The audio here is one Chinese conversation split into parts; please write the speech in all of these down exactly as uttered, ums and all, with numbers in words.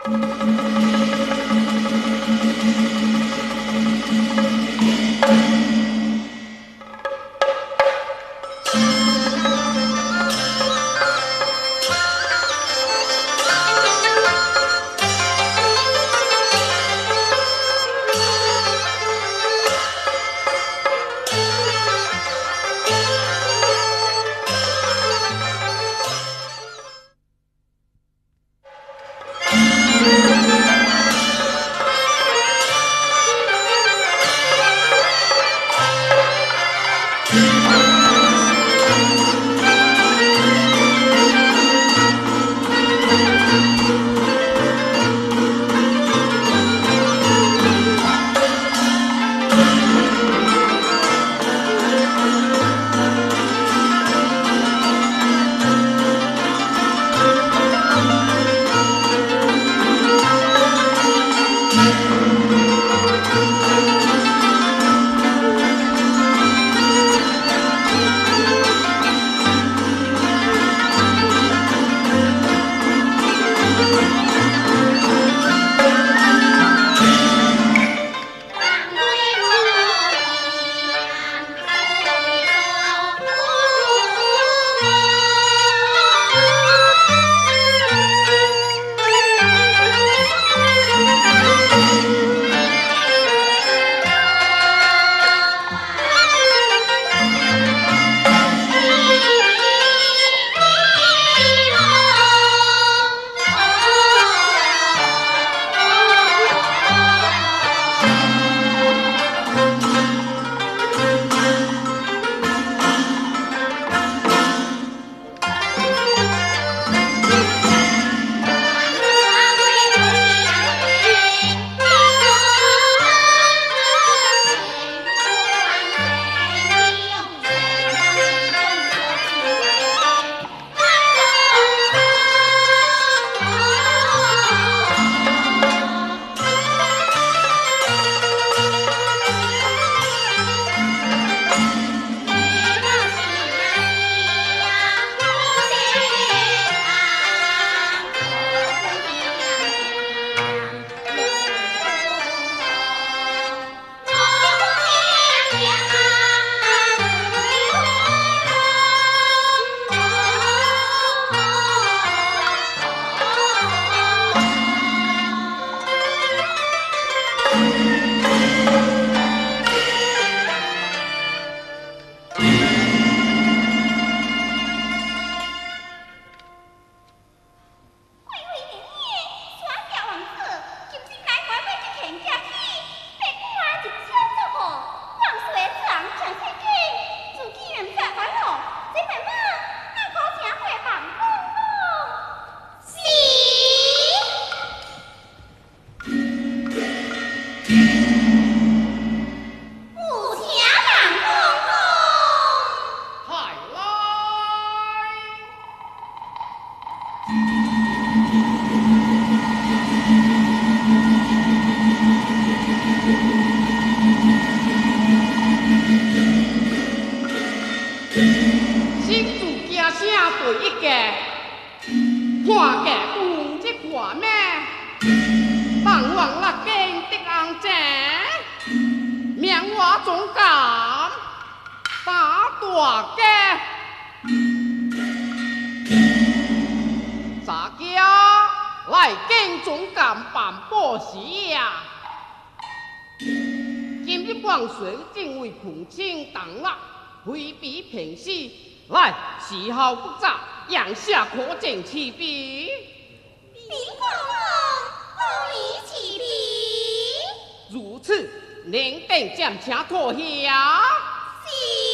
时候不早，阳下可见其比。 禀国王，不以其比。 如此，领定暂且妥下。 是。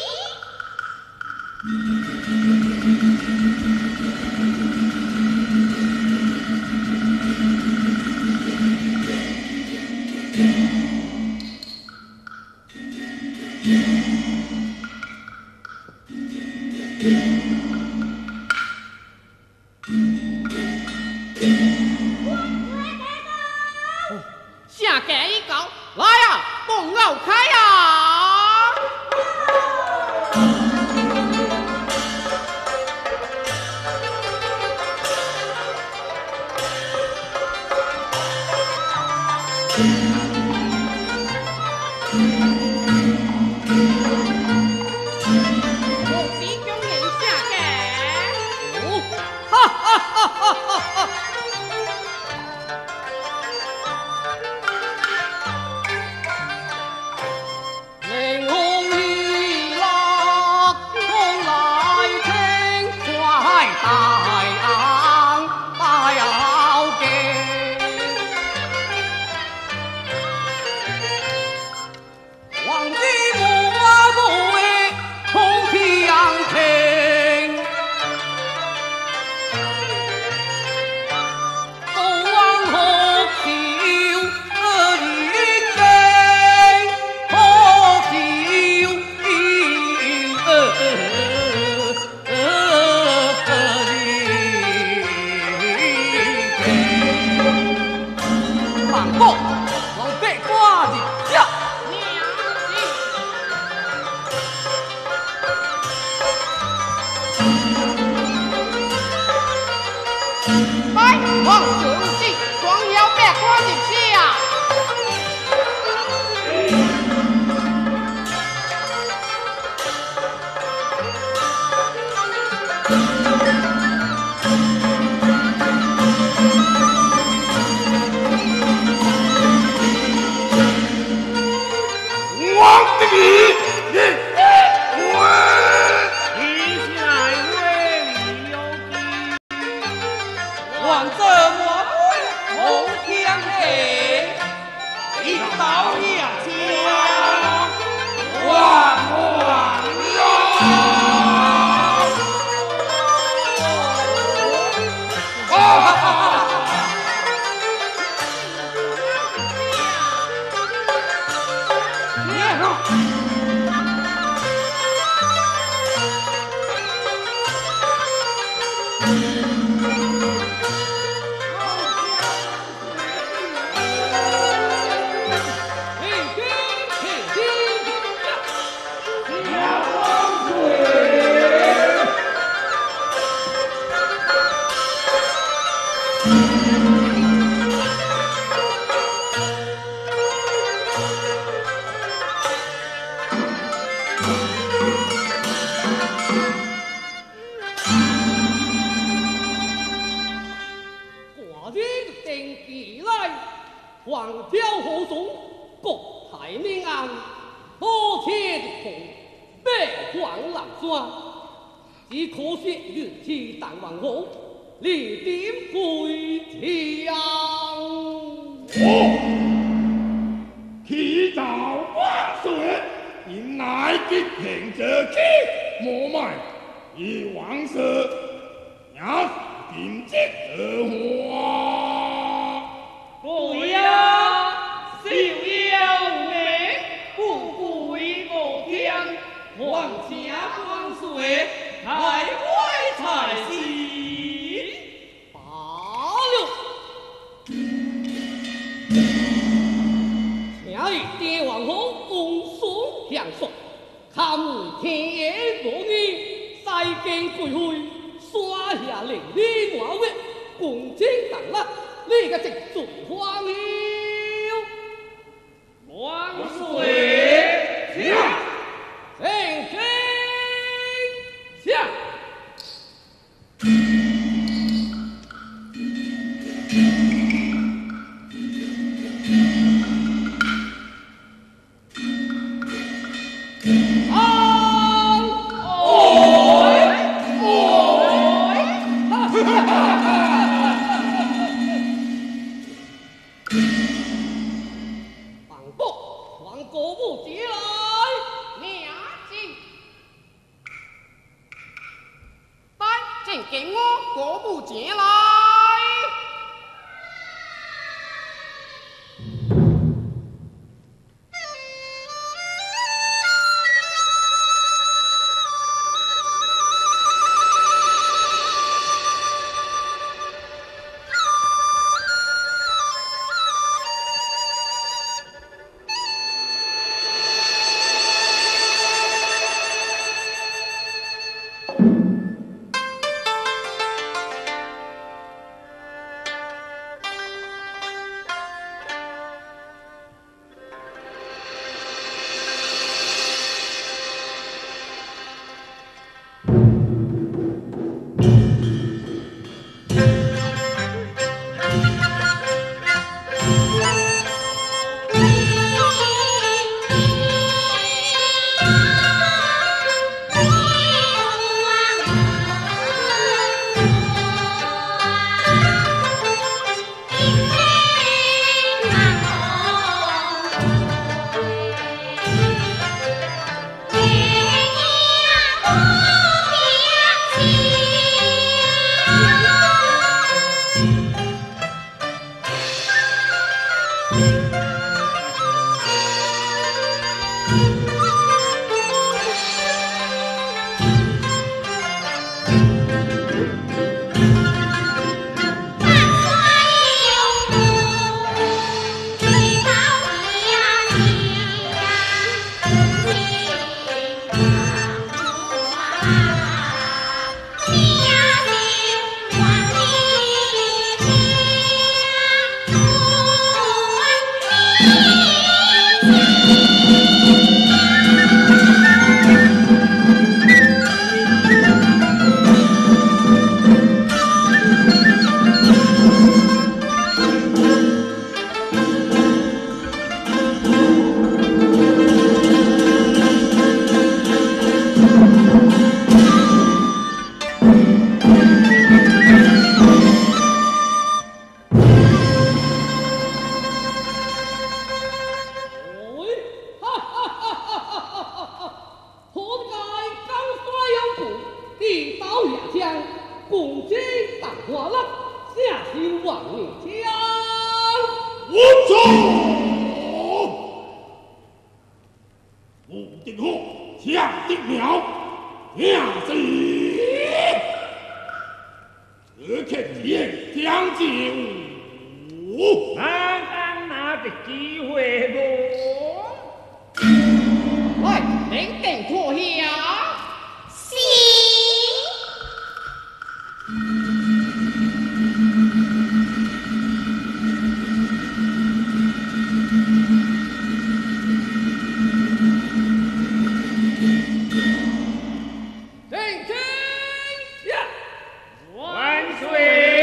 下给一稿，来呀，动奥开呀！ 望你将我走。武定虎，向定苗，向子。这肯定将就。 咱咱拿着机会不？ 来，领定坐下。 是。 听听呀， 万岁！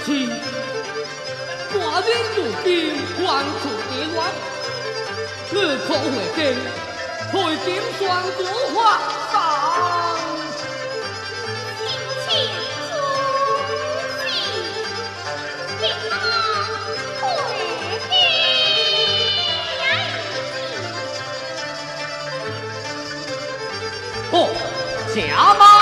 妻，寡人如今还出意外，你可回京，陪金双主发丧。 请出席，平安回京。 哦，下马。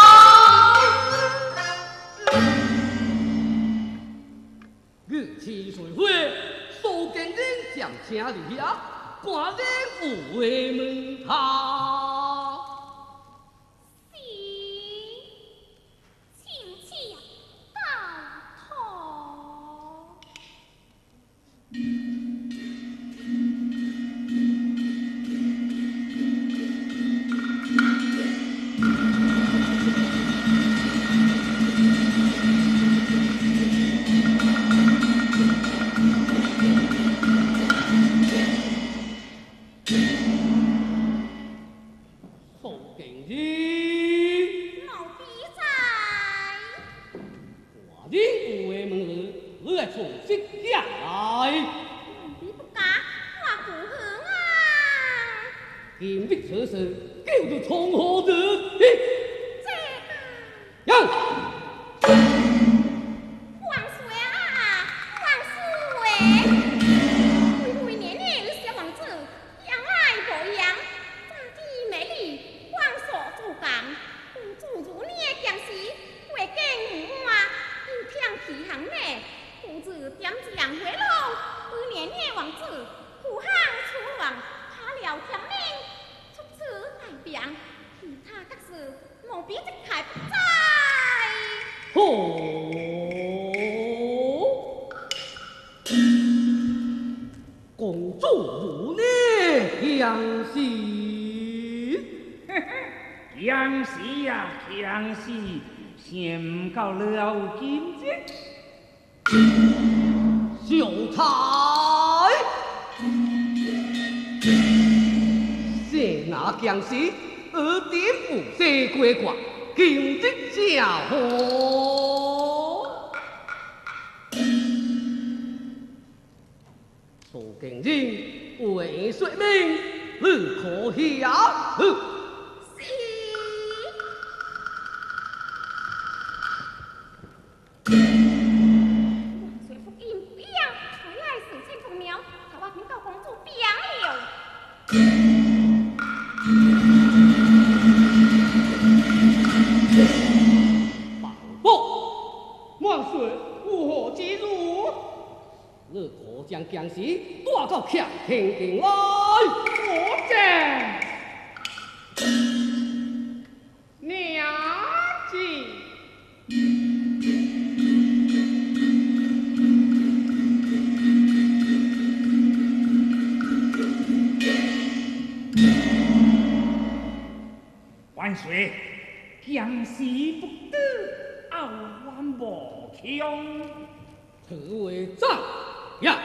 日期随会，苏建人将请离下，寡人有话问他。 是，请请到头。 今日此事，叫做从何日？ 这样。 万岁啊！万岁！恢恢年年小王子，养爱无恙，大地美丽，万所主港，公主如你的将士，回京无安，又听其行内，公主点将回路，为年年王子，护航出王，他了天命。代表其他各事，望比即开不在。 哦，公主如你强势， 强势呀，强势，嫌唔够了金子， 秀才。那强势，而点不西归国，今日下河。苏敬人为说明，你可晓？ 是。万岁福音不一样，回来事情重要，才话禀告公主变了。 报报，万岁，有何之如？你可将将士带到强平境来。 我正娘子。万岁，强势不得，傲慢无强。 此为怎样？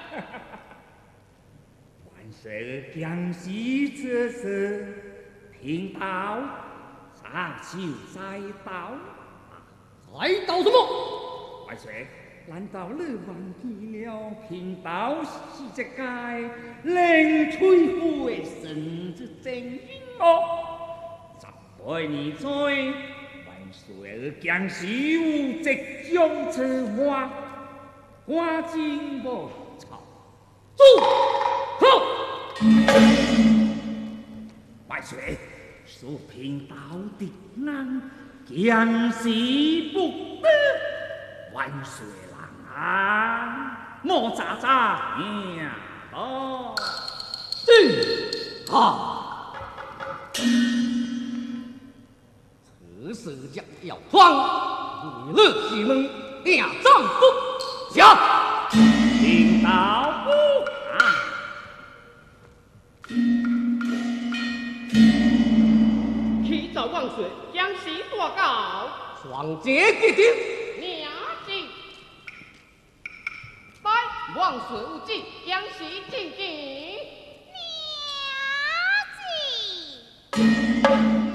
万岁，强势这事，贫道杀手栽刀。 栽刀什么？ 万岁，难道你忘记了贫道是这界令翠虎的神之正英哦？百年在，万岁强势有即将之话，花金无草。 住口！ 万岁，属贫道的人强势不得，万岁郎啊，莫喳喳呀！哦， 是啊。此事将要闯，你日西门定丈不下。 贫道不啊！ 启奏万岁，将士大告，双节决定。 娘子， 拜万岁无忌，将士进京。 娘子。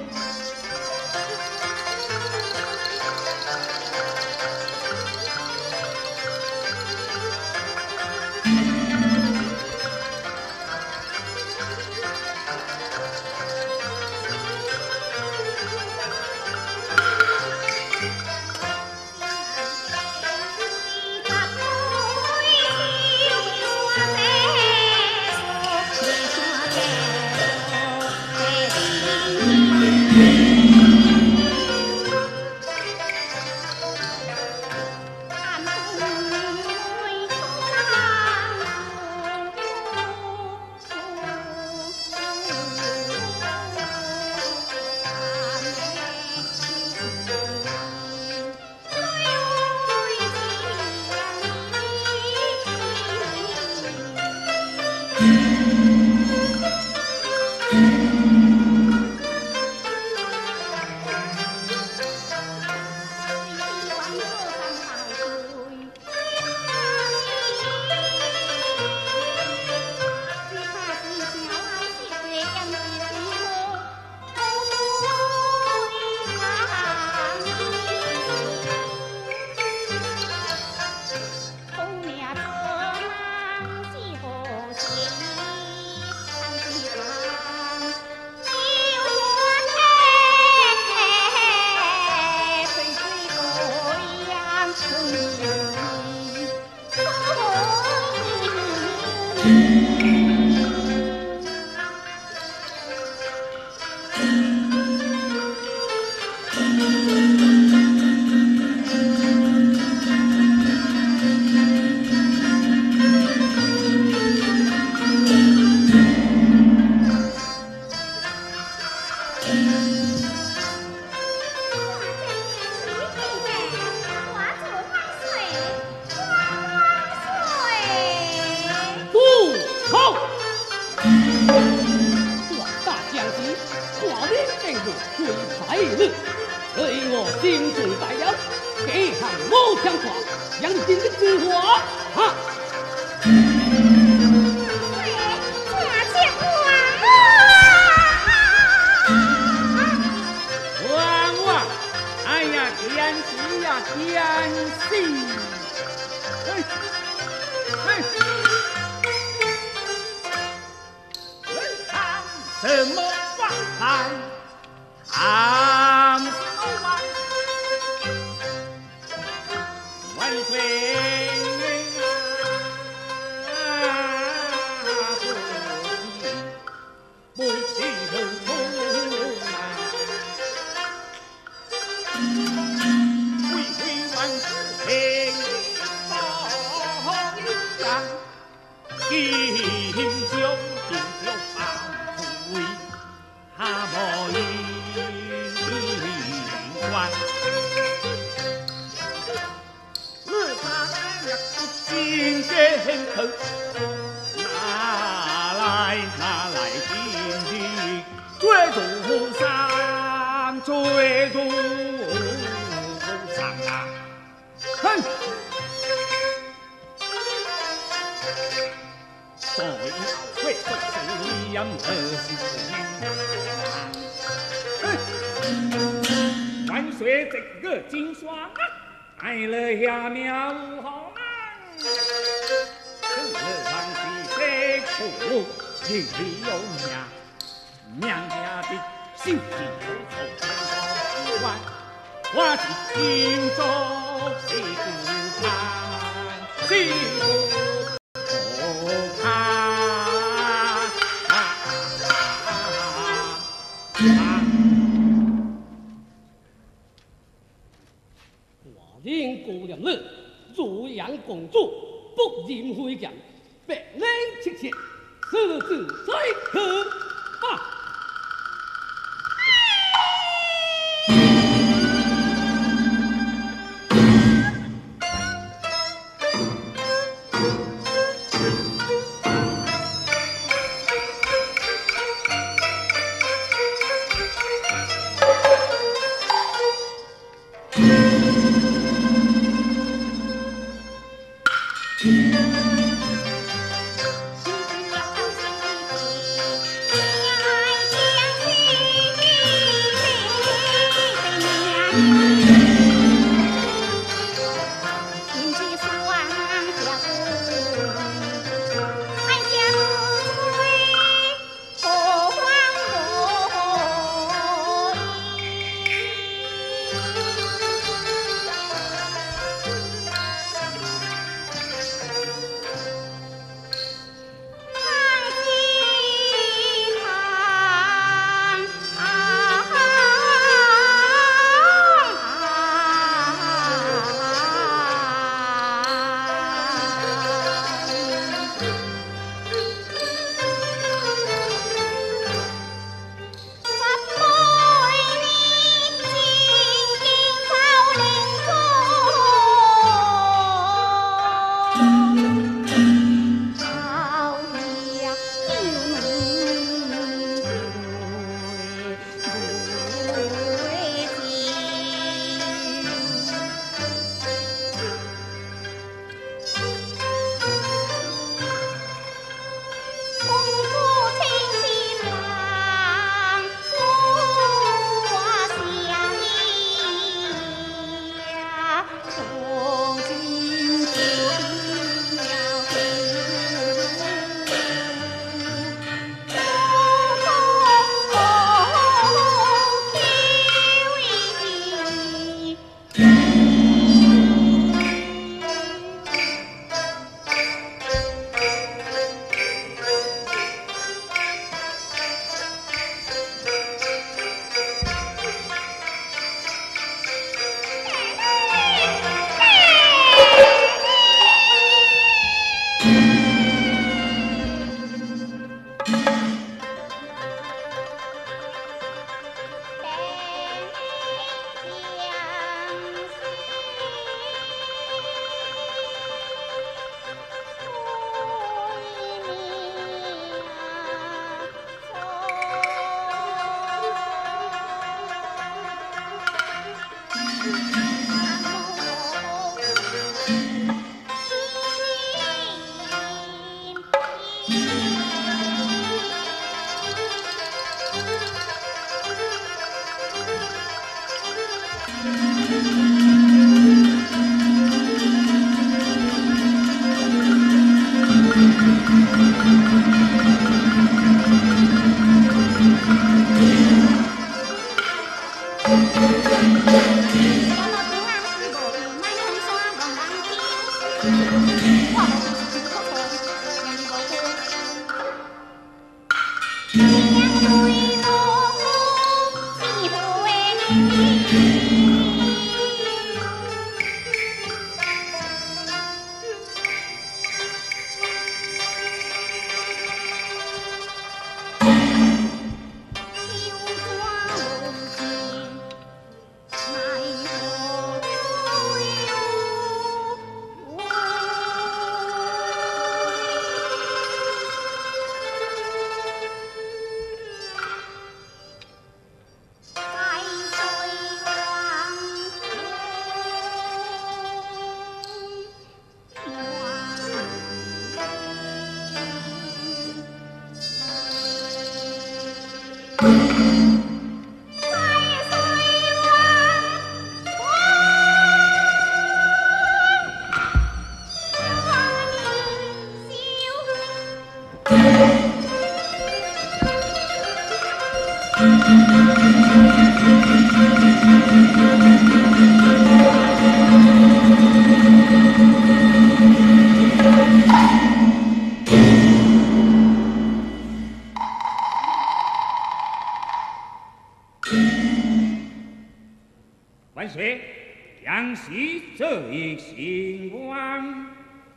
将士这一兴亡。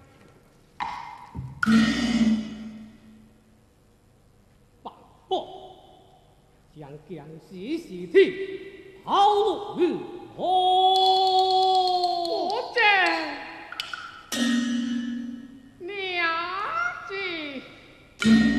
报报，将将士尸体抛入于河。 我见娘子。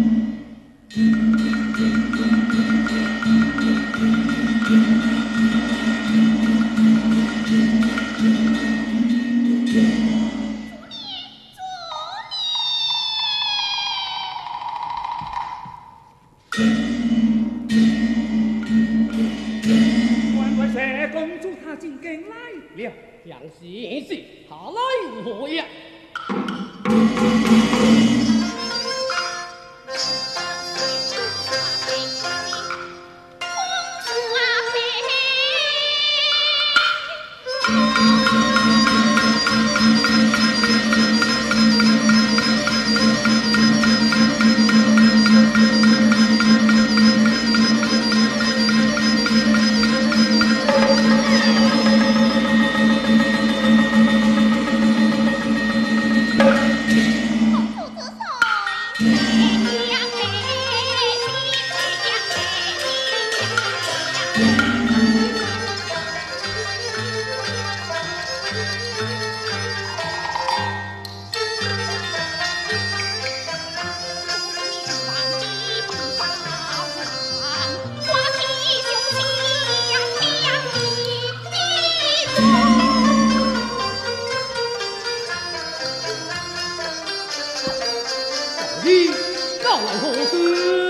万万岁，公主她进京来了。 将士言事，他来如何呀？你告来何事？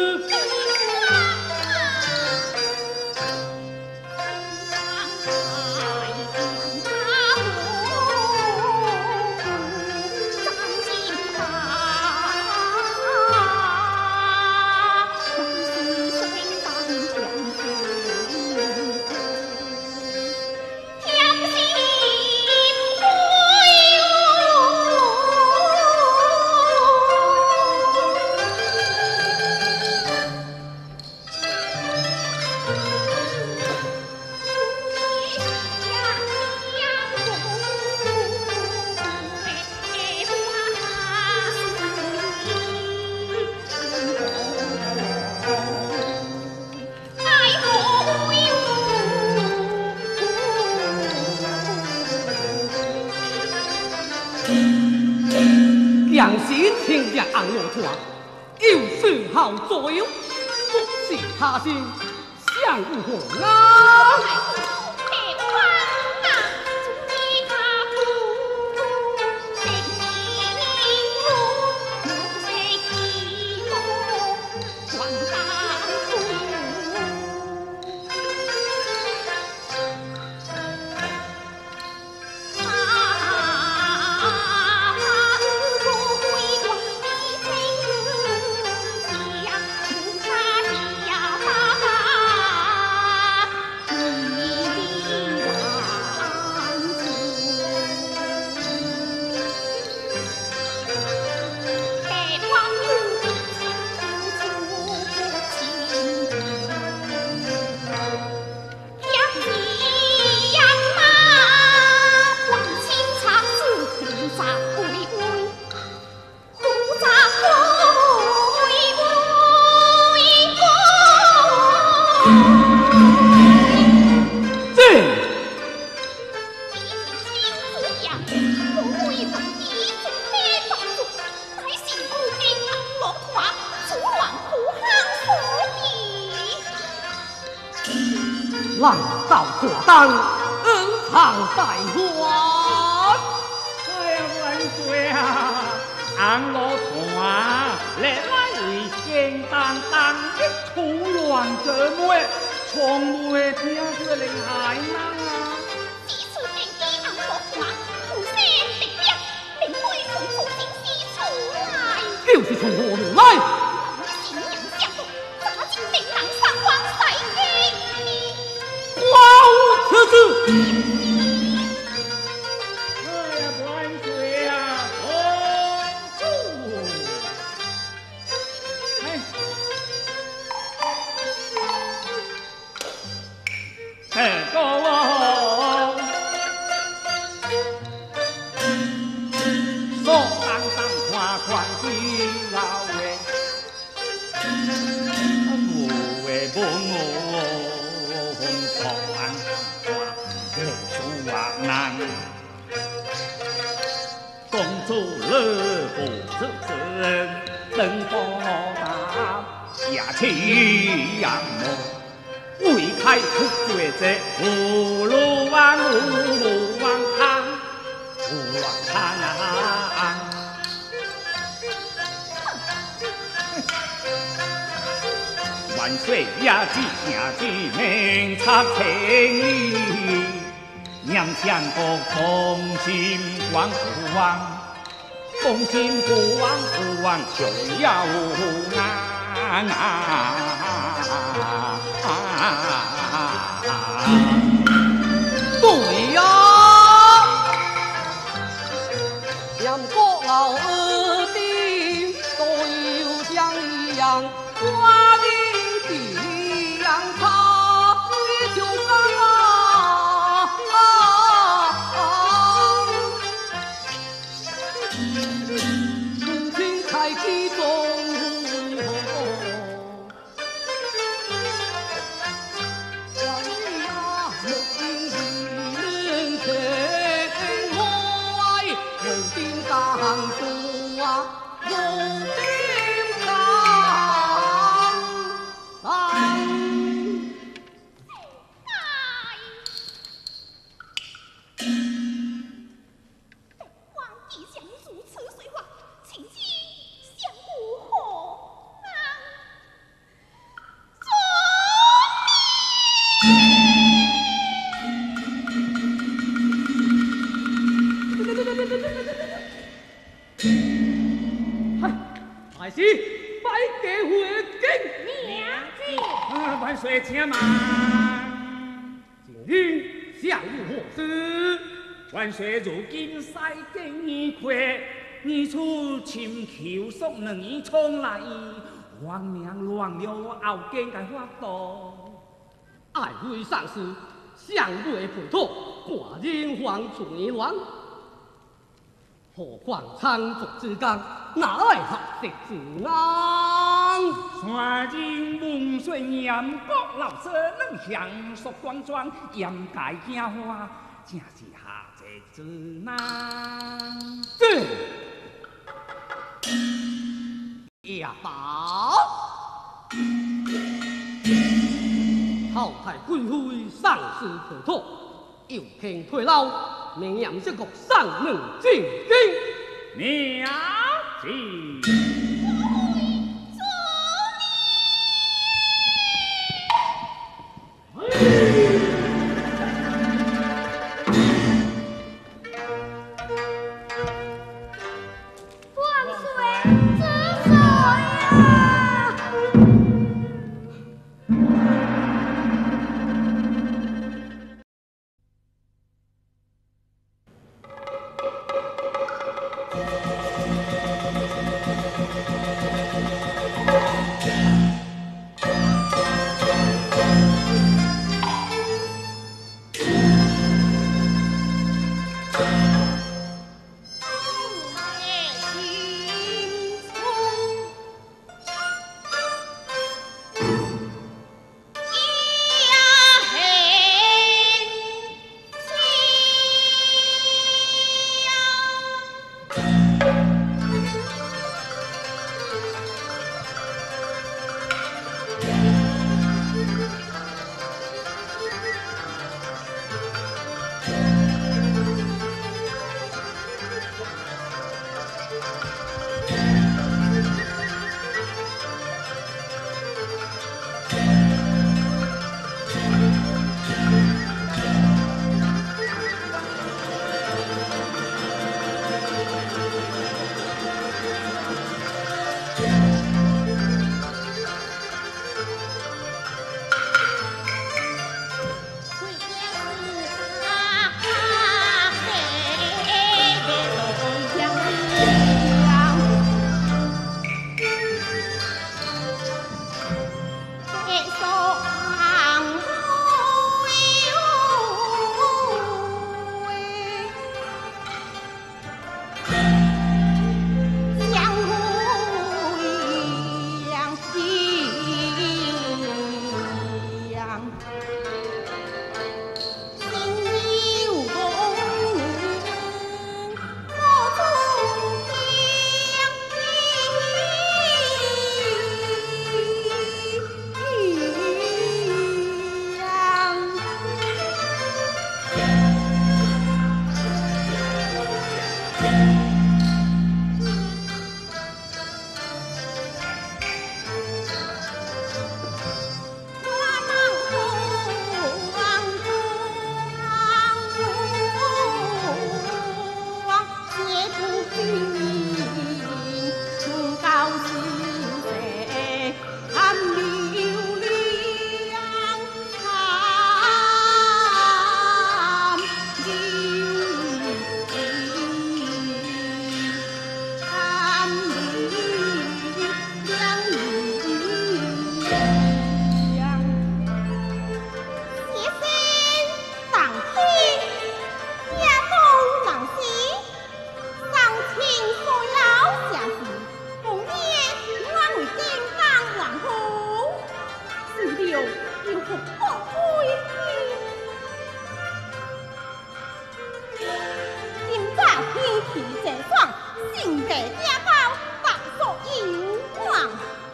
杨氏听见红罗团，有丝毫作用，不是他心，想如何啊？浪道过当，恩常在还。 哎呀，万岁啊！红罗团历来为简单当的土乱者妹，从未听过令害人啊！ 此处定基红罗团，不生敌兵，令会从处定西出来。 就是从何路来？ 信仰相同，咋进令人上皇世界？ 哇哦，此事！ 哎呀，万岁啊！公主，哎，哎，国王， 难。公主乐不自珍，能报答也去仰慕。为开复绝者，无路王无王汤，无王汤啊！万岁也只兄弟明察情义，娘相国忠心光父王，忠心国王父王就要难啊！ 对呀，两国老二的都有像一样，我的地让他你就干啊！母亲开启中当主啊，有定当当。 皇帝向你如此说话，请记相顾何能还是百家回京， 娘子？ 啊，万岁请慢。 今日相遇何事？ 万岁如今西京已溃，二处请求送两年冲来，皇命乱了后经该发度。 爱妃上事，相对陪同，寡人皇主而乱。何况仓卒之间，哪来合适之安？ 山人蒙水严国老舍两相束光庄，严界惊花，正是下者之难。 这也罢。后太贵妃上事陪同，又听退老，明言这个上门进京。 娘子。 皮正爽，性格家高，白素有望。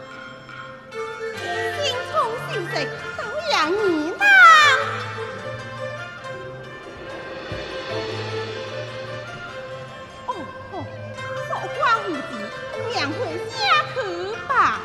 心聪秀色，导养儿郎。哦哦，守光无极，两会下去吧。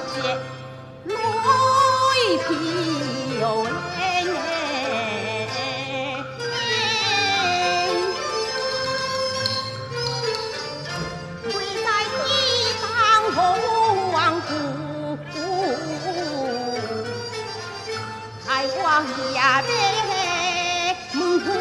节，泪飘零。跪在地上红王姑，开光呀呗门户。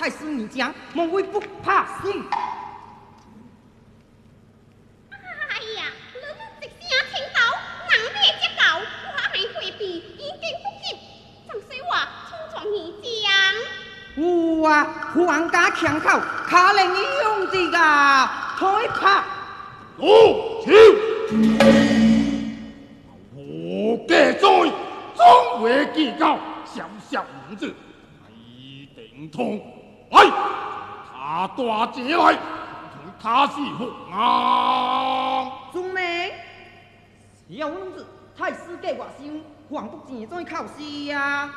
太师你讲，莫非不怕死？ 哎呀，你们一声听到，人被接到，我还回避，已经不及。怎说话粗壮而讲？ 有啊，皇家强口，卡令你用这个开拍。 我请。我家在总会计较，小小名字一定通。来，他大姐来，同他是父啊！ 宗明，小女子太师计外伤，还不前再考试啊！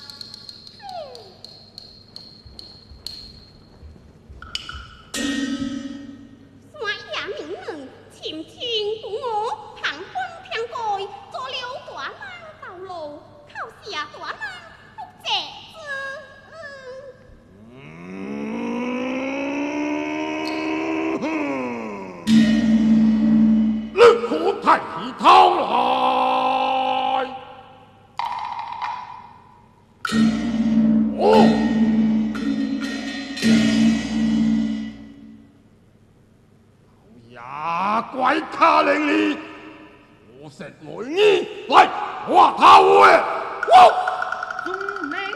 山野名门，前清不我，旁观偏改，做了大难道路，考试大难不值嗯，你可抬起头来！哦。怪他令你，我食雷你来我头诶！我宗明，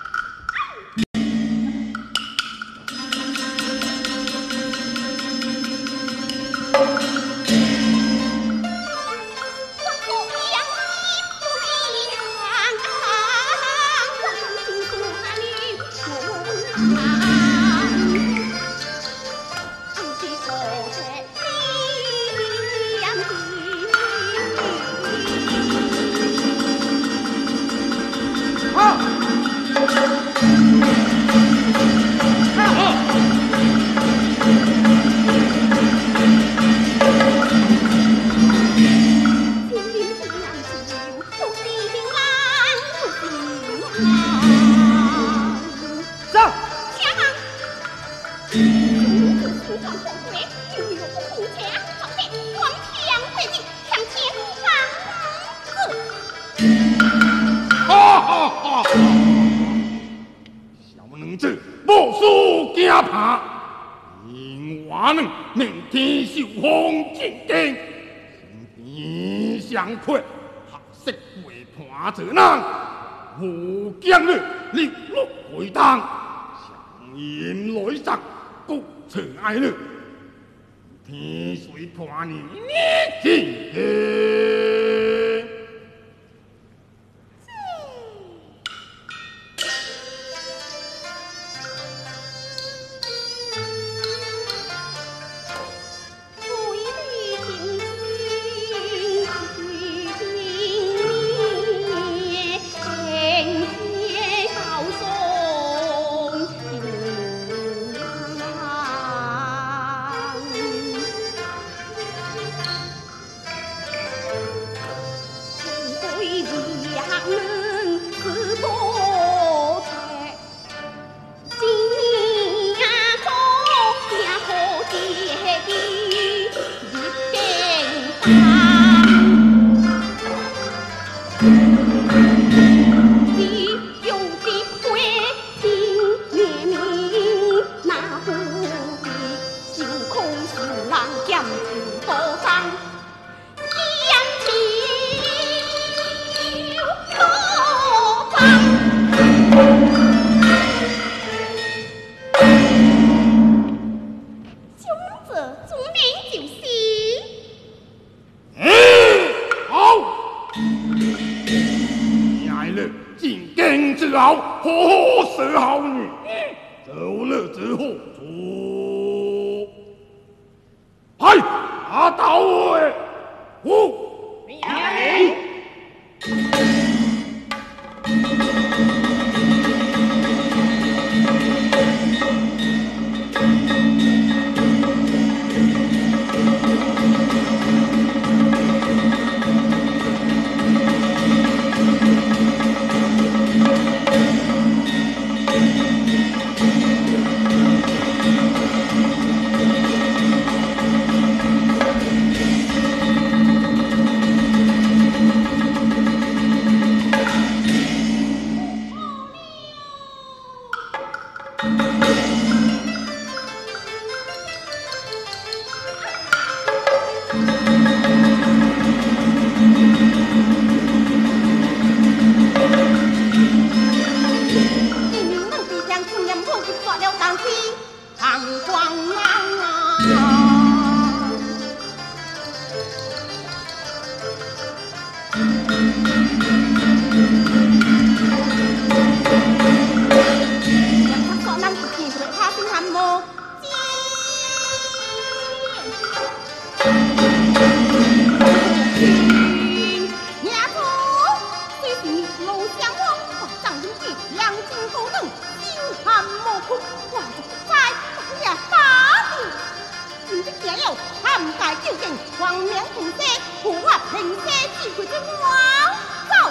天受风之惊，天相亏，合适为盘子人，无将日立落回当，相言来杀，故此爱日，天水判你天下。 王啊！让他说咱不见出来，他心寒无见。爷祖，虽是老相王，我张英杰两军高能，心寒无苦，我就在也打你。今日见了，汉界究竟，王命平息，护我平息智慧之王走。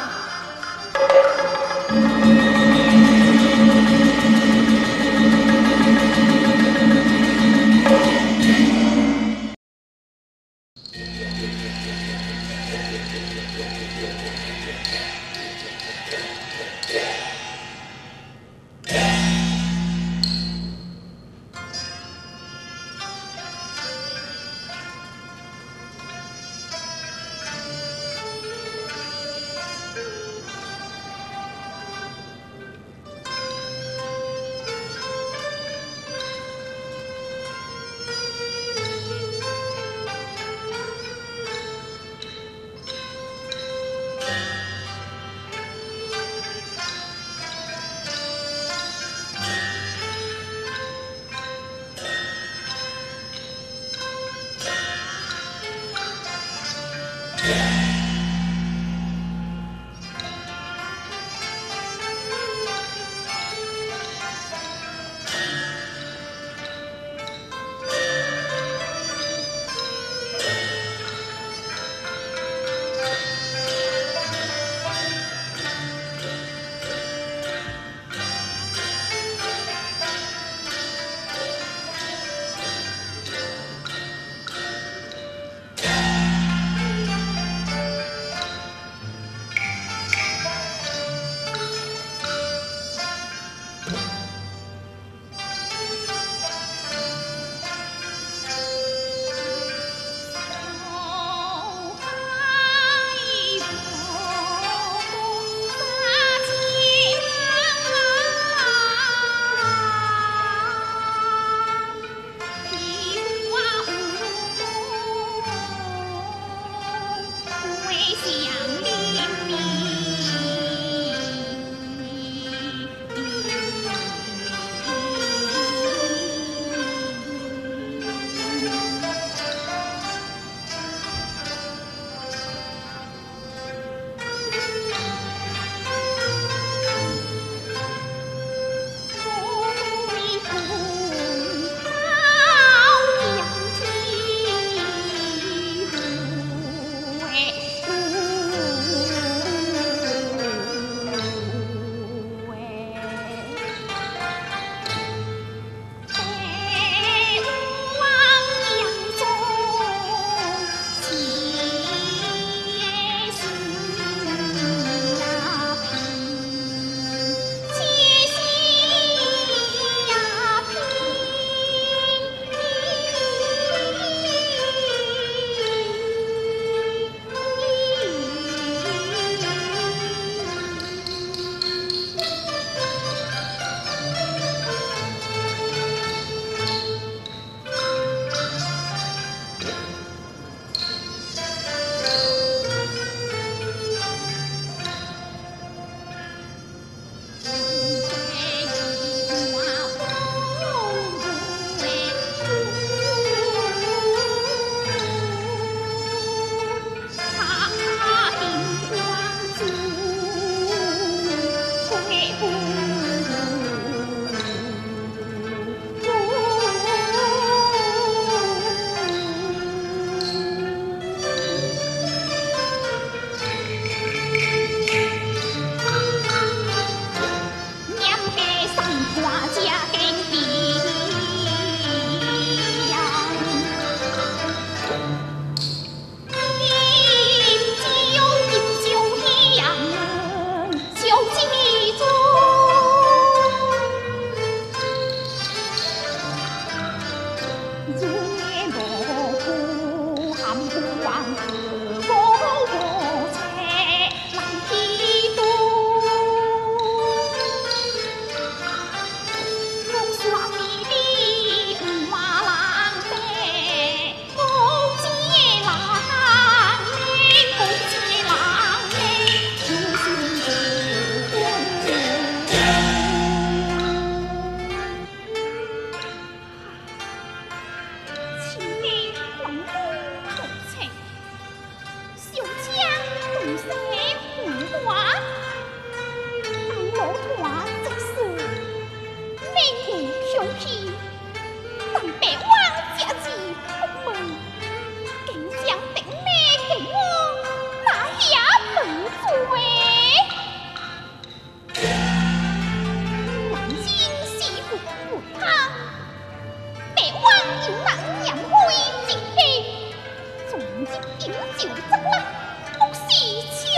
饮酒作乐，不惜求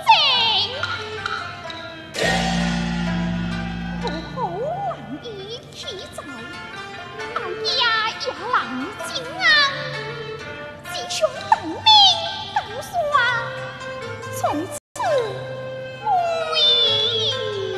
情。如何难以取在，大家也难尽安。吉凶等命告算，从此无疑。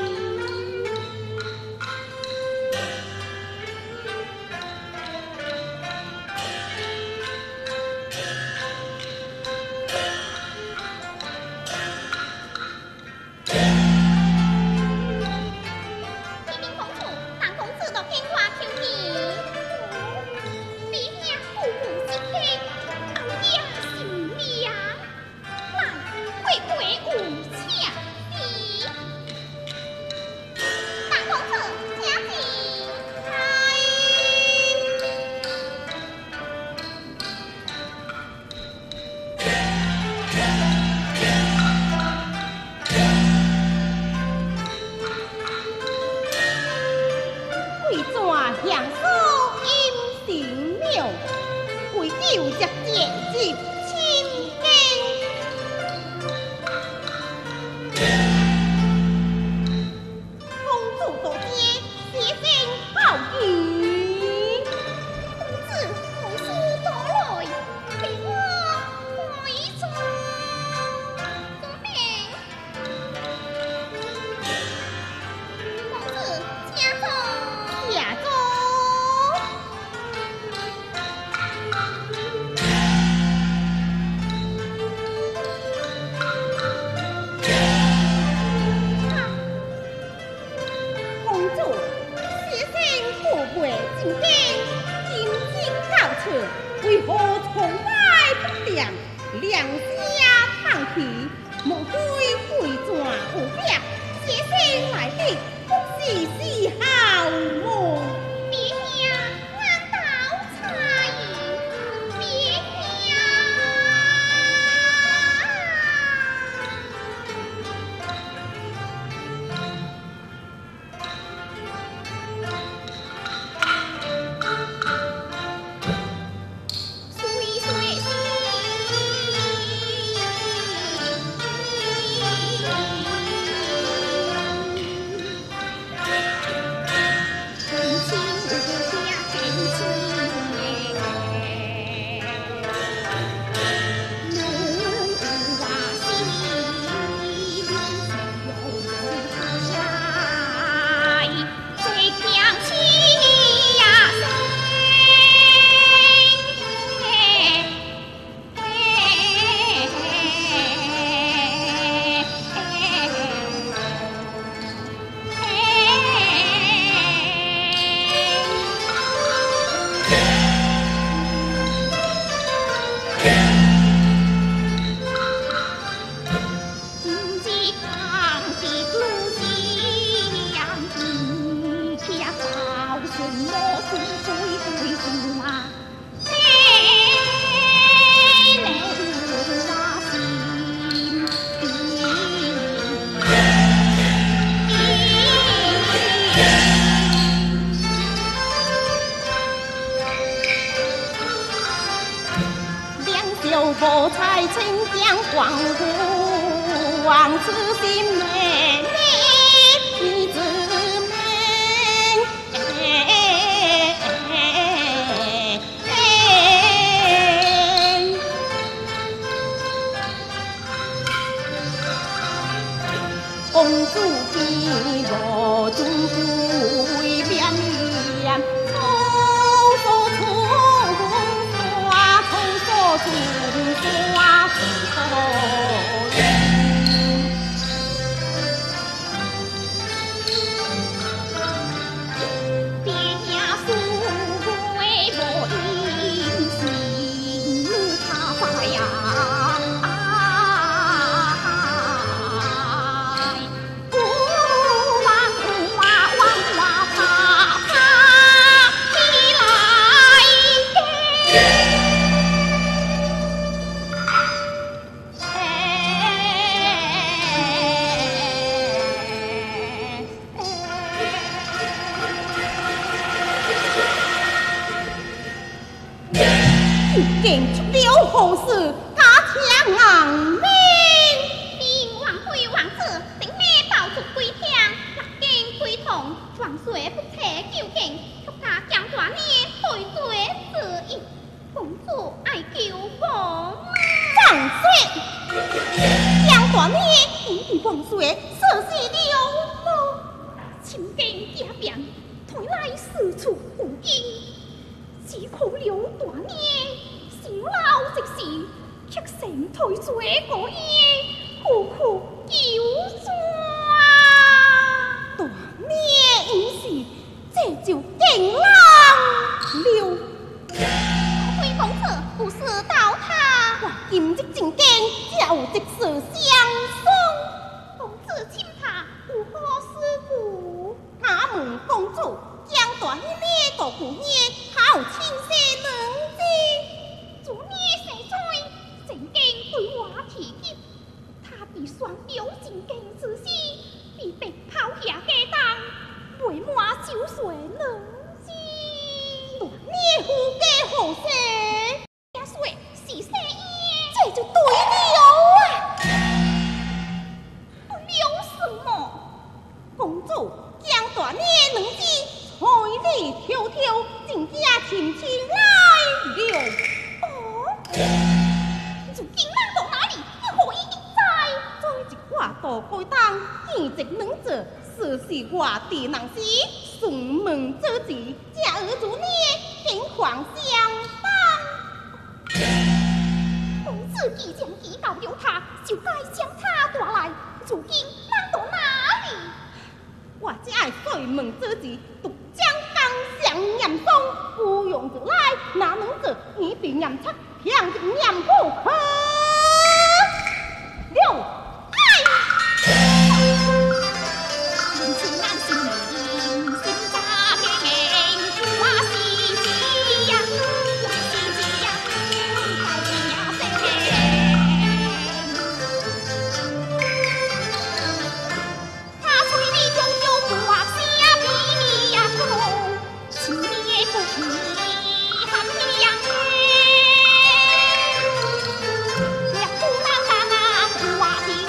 为何从来不良？良家堂气，莫非会转有病？先生来的不是时候么？别兄，俺倒差异，别兄。水水水。无才清江黄湖，望此心内你自明。公主披罗中贵面面，粗粗粗花粗粗粗花粗别家书为我音信他发呀。竟出了何事？他强命，并王贵王子等你报出归乡，立经归同，王水不撤究竟，却他将大年退罪自意，公主爱救公。王水，将大年因为王水涉死了么？亲经家变，退来四处无经，只可留大年。小老即时，却成退罪过夜，苦苦求抓。大年已是，这就敬郎了。贵公子不是到他，我今日正经叫即是相送。公子请他如何是故？他问公主将大年灭到故年，好亲些能知。昨年生灾，正经对我提及，他被双标正经之时，被逼抛下家当，未满九岁能知。大年夫家何事？家说是生意，这就对了啊！对了什么？公主将大年能知，彩礼迢迢，进家亲亲来了。哦，如今人到哪里？你何以一在？在一挂大街当，见直能者，实是我弟人时，顺门走之，假儿如你，情况相当。公子既将其告了他，就该将他抓来。如今人到哪里？我只爱随门走之，独将当上严嵩，不用就来，哪能者你被严察，向着严不可了。人情难信命，心扎命，我是鸡呀，我是鸡呀，在天涯他催你终究不忘下笔呀痛，情也不平，含皮养天。两不难当啊，我的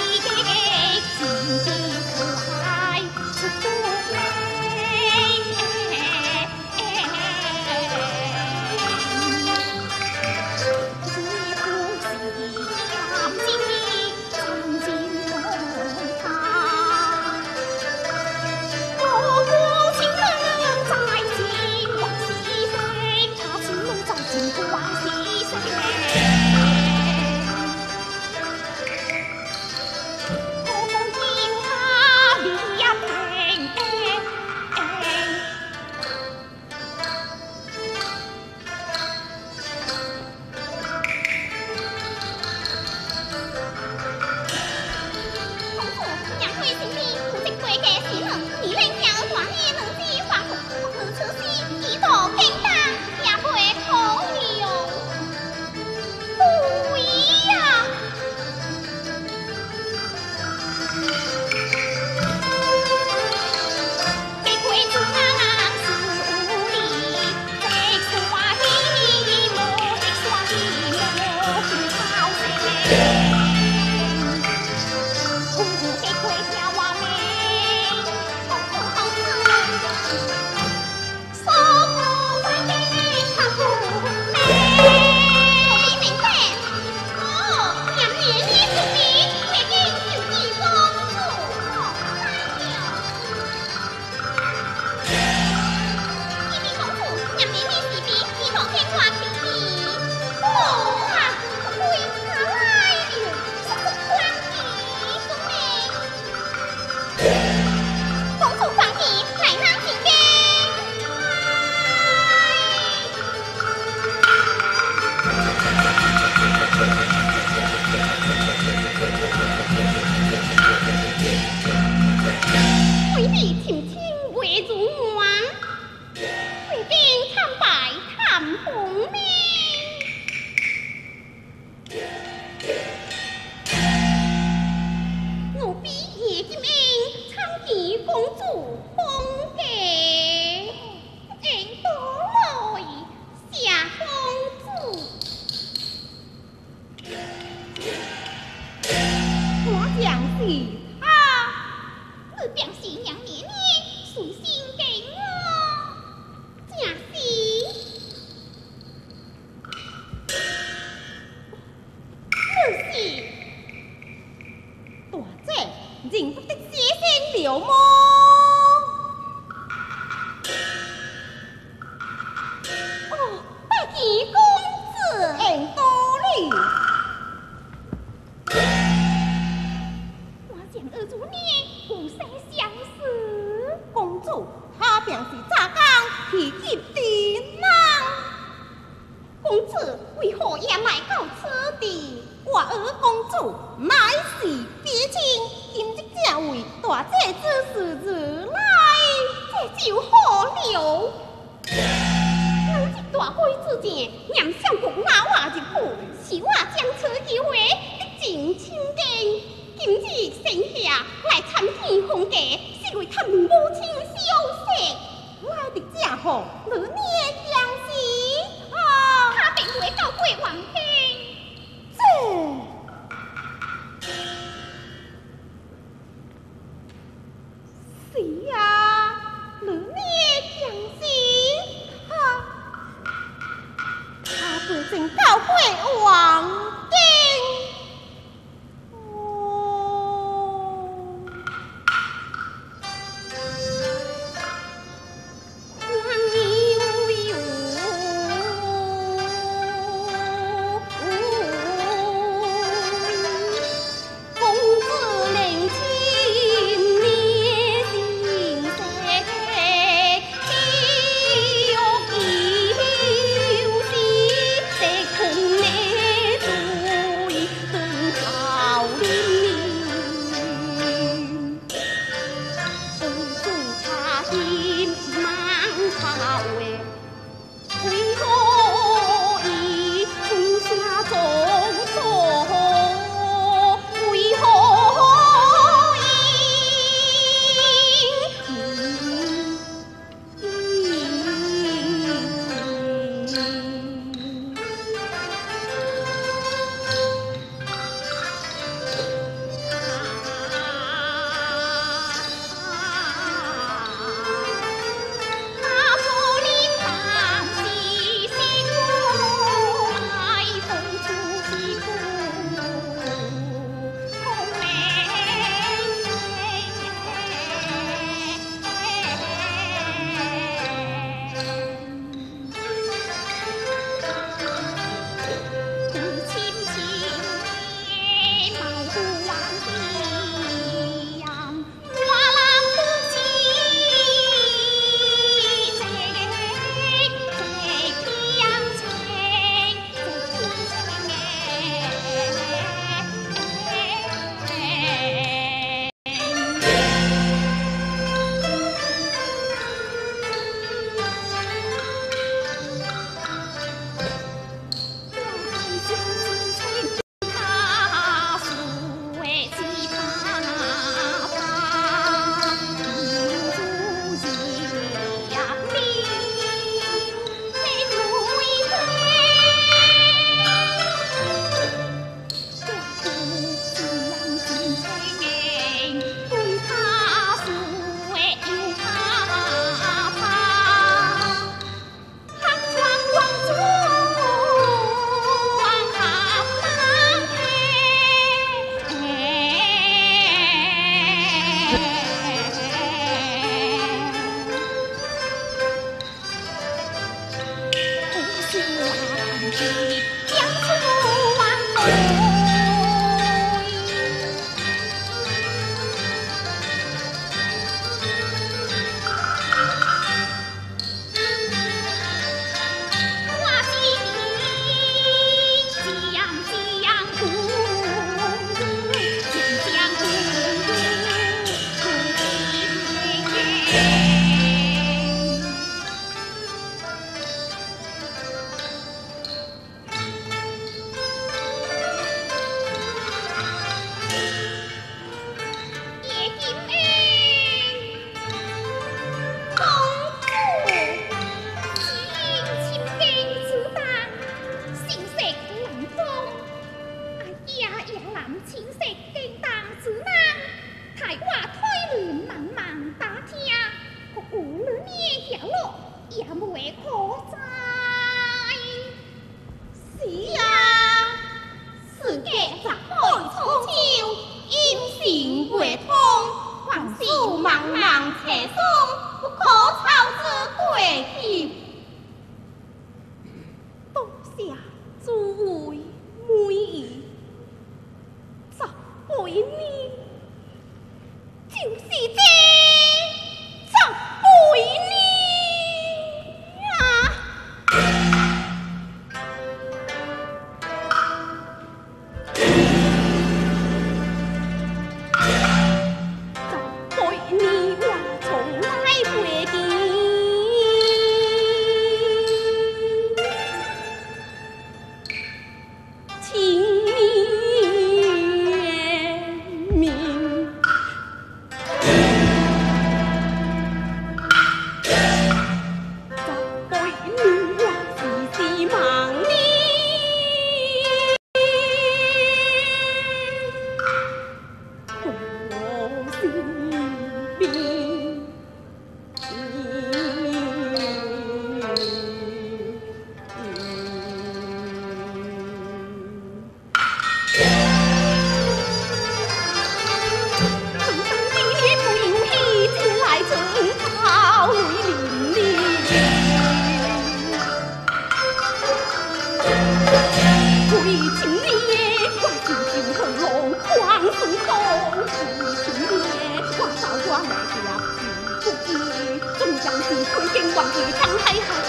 有么？哦，拜见公子，恩多礼。我将二主你互相相识，公主她便是早刚提及的人。公子为何也来到此地？我儿公主乃是别亲，今日这位大姐之事如来，这就好了。咱这大会之前，念相公拿我入府，是我将此机会一尽亲近。今日生下来参见皇家，是为探母亲消息。我的这号你也相信啊？他并未告过王妃。这是呀，你也相信哈？他不曾告过王定。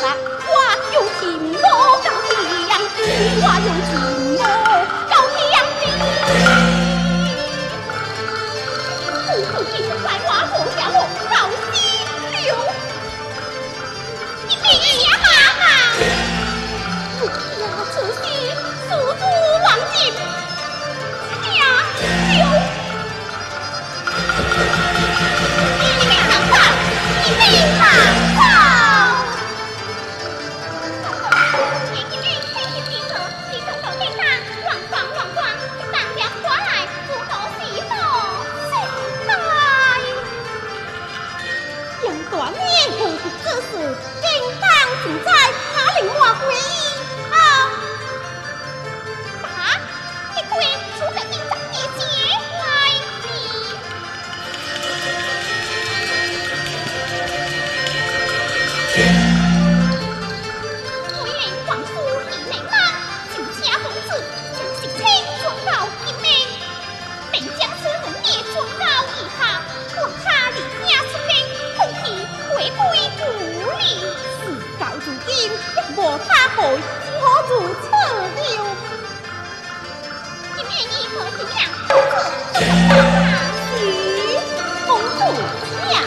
杀，我用情路高天，我用情路高天地。不可以在我后下路到西流，你别呀妈妈，不要出息，速度往进，下流。你别忙跑，你别忙跑。天天天天天天河，地上跑天上，往撞往撞，当家过来，不好西东。杨短面何必这事？应当尽在他令我回忆啊！爸，你快出在警察面前来你。我愿皇叔以内吗？就加封赐，将姓卿状告一名，并将此人灭状告以下，望他离家出兵。回归故里，事到如今，一无他害，只可如此了。你愿意可怎样？公子都不到大喜，公主呀。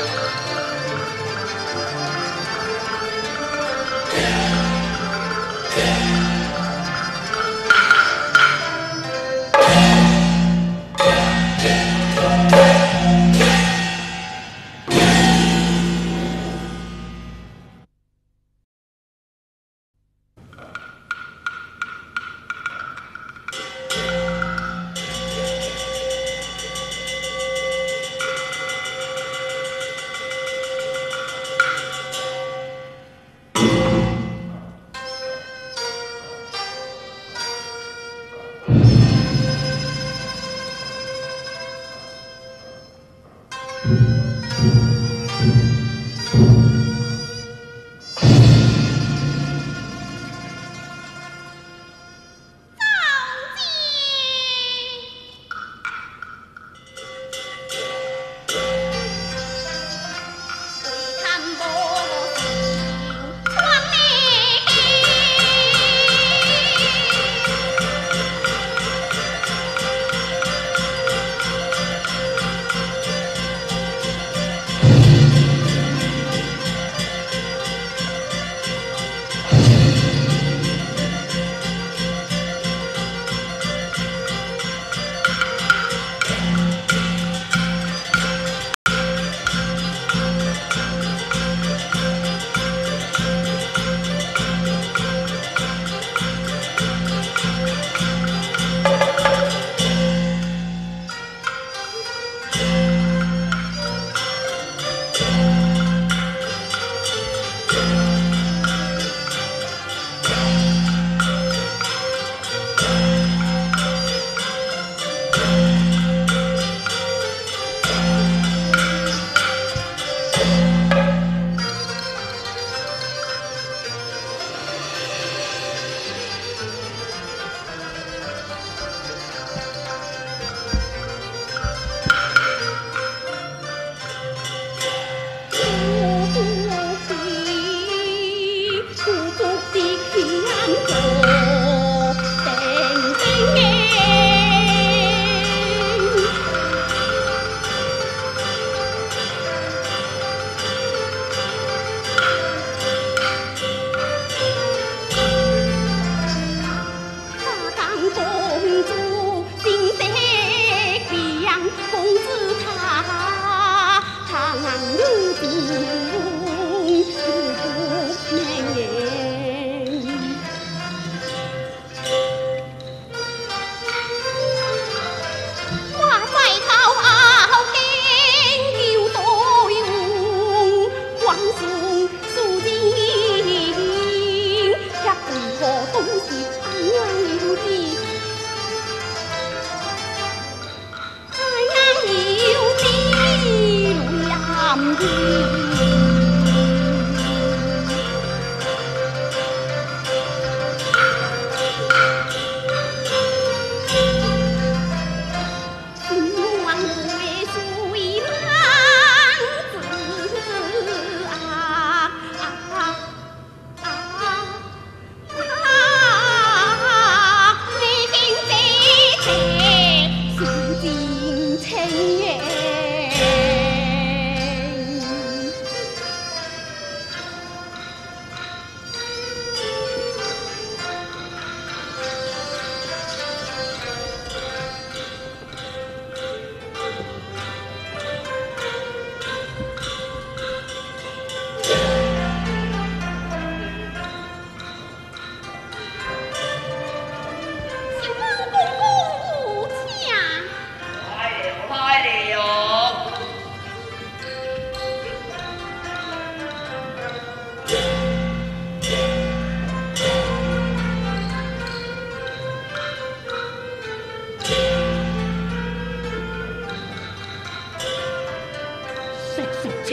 有地路难行。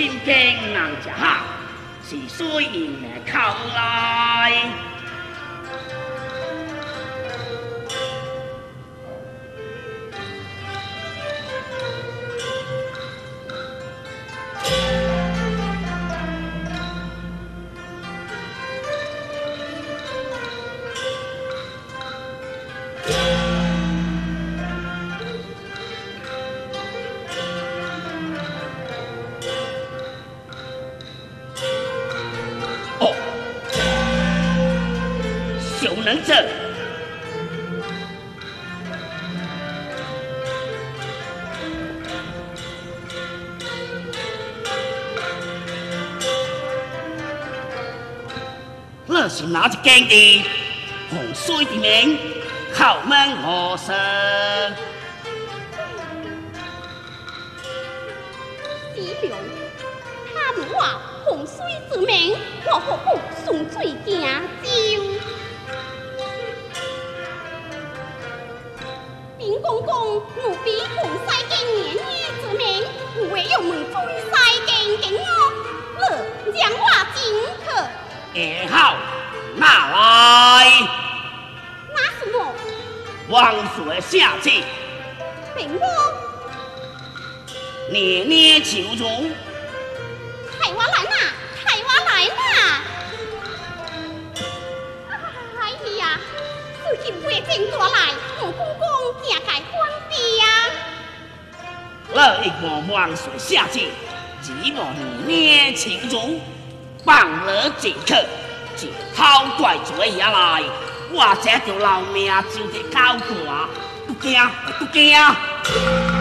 亲近人家下，是水银的口来。能者，那是哪一间的洪水的名？后门何事？ 师娘，他们话洪水之名，我何不顺水行舟？明公公奴婢洪西经年月之名，唯有问追西经经我，乐将我进去。 也好，拿来。 拿什么？ 王水下界。 并我。 年年求荣。 害我来呐！害我来呐！哎呀，事情未正大来，我公公行开荒地啊！ 我一个王水下界，只望年年求荣，放了进去，就偷怪罪下来，我这条老命就得交大，不惊不惊。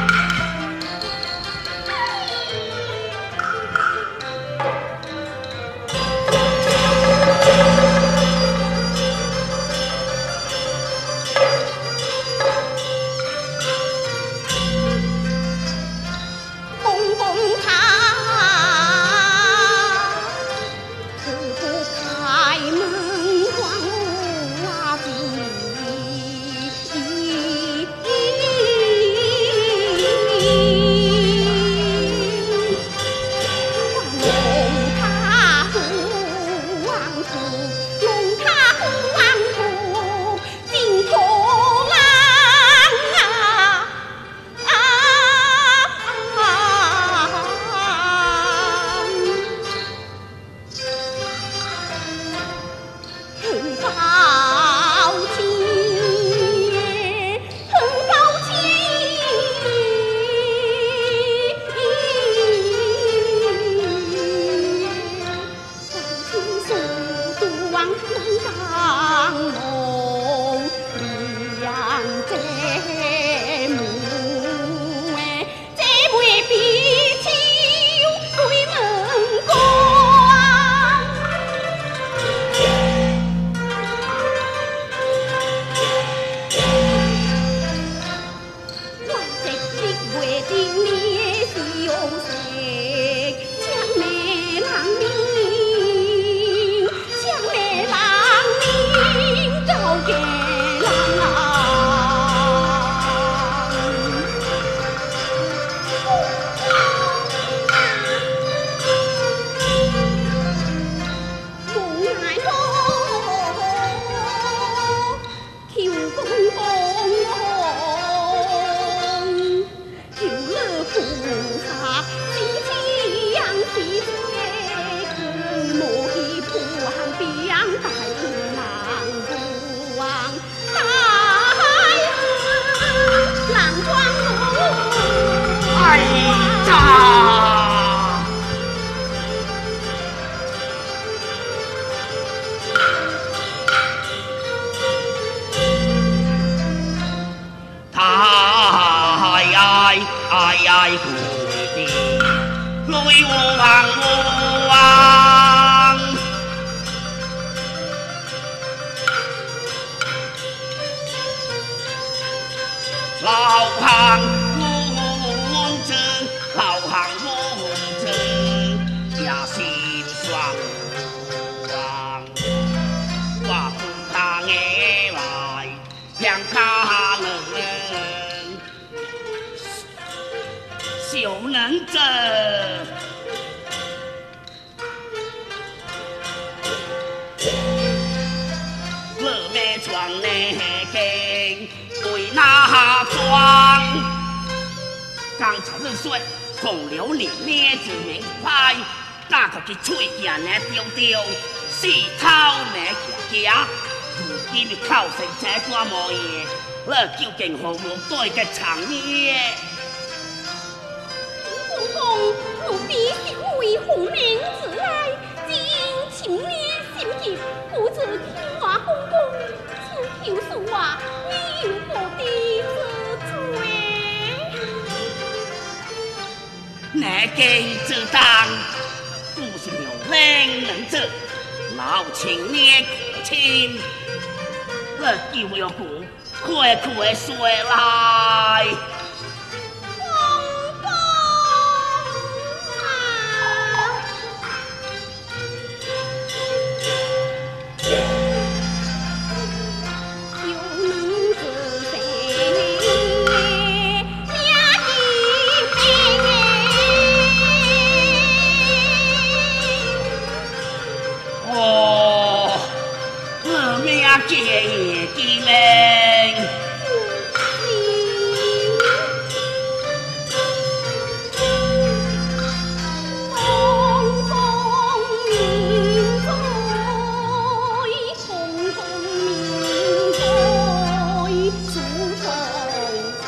老行公子，老行公子，也心酸望。我不他眼来，两他能，小能者。 王。刚才你说红柳年呢自名派，打他去吹剑呢丢丢，四头呢骑骑，如今靠成这般模样，那究竟何无对个场面？ 公公，奴婢是为红名之爱，今请你心急，不知听话公公，请求恕我，你有何地之罪？ 那经之当，不是有令能者，老情呢可亲，那就要过快快说来。见见面， 风风云在，风风云在，数风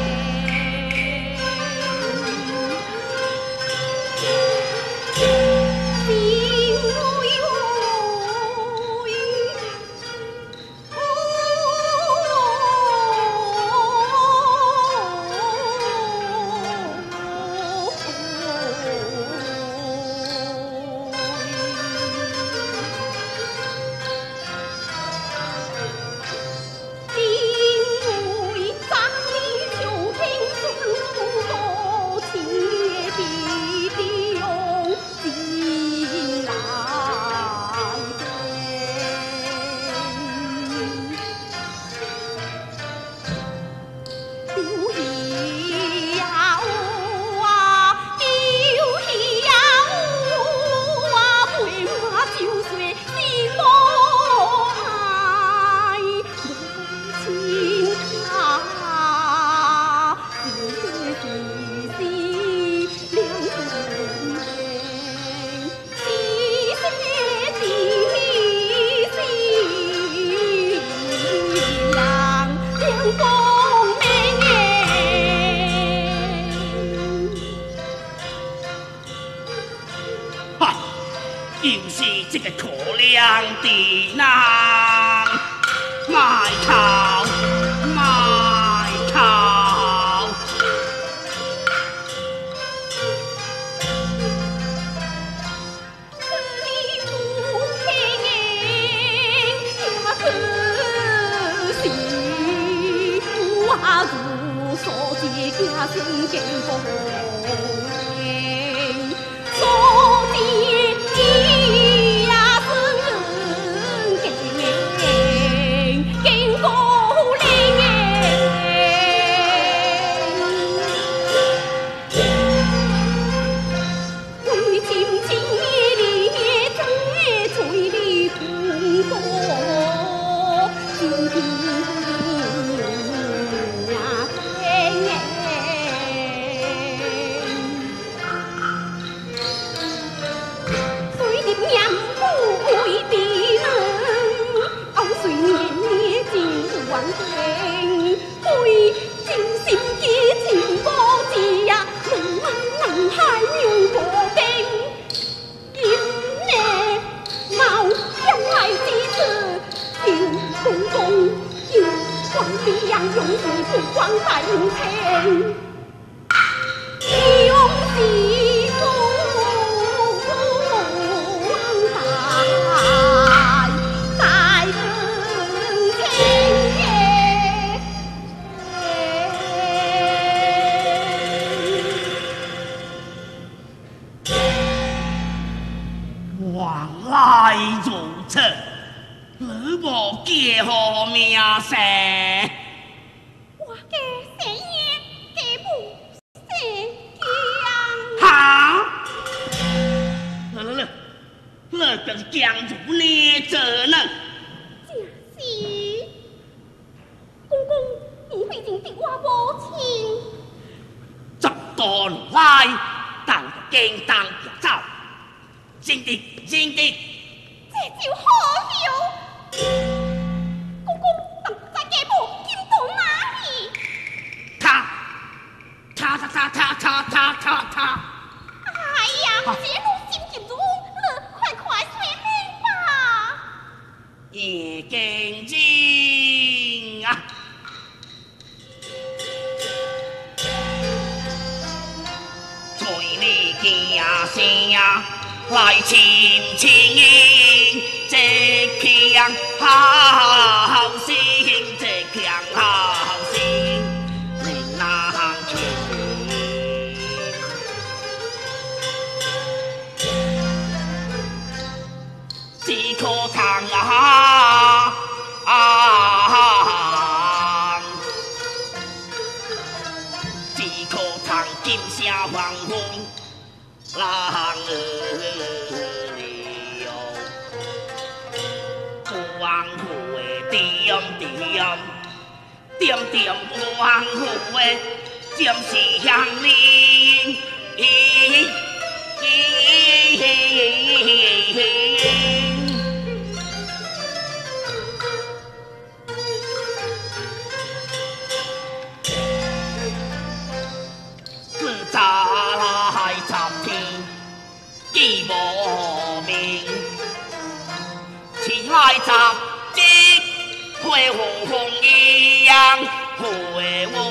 就是这个可怜的人，埋头埋头。 此里不平也可惜，我如所见家身见风云，所见。勇士不光在前，勇士不在在前。 原来如此，你无记好名声。那就是江湖呢，这呢？ 假是公公，你会情对我无情。 十多年来，当个京东行走，真的真的， 这就好了。公公，咱家母金到哪里？ 他，他他他他他他他他。 哎呀，这路心急如焚，你快快说明吧。 已经尽啊！在你家乡来亲亲，这强好心，这强好心，你难求。只可叹啊啊！只可叹今生黄昏人了，光复的点点点点光复的渐是向你。自早来十天，记无名，前来十日，会和风一样，会和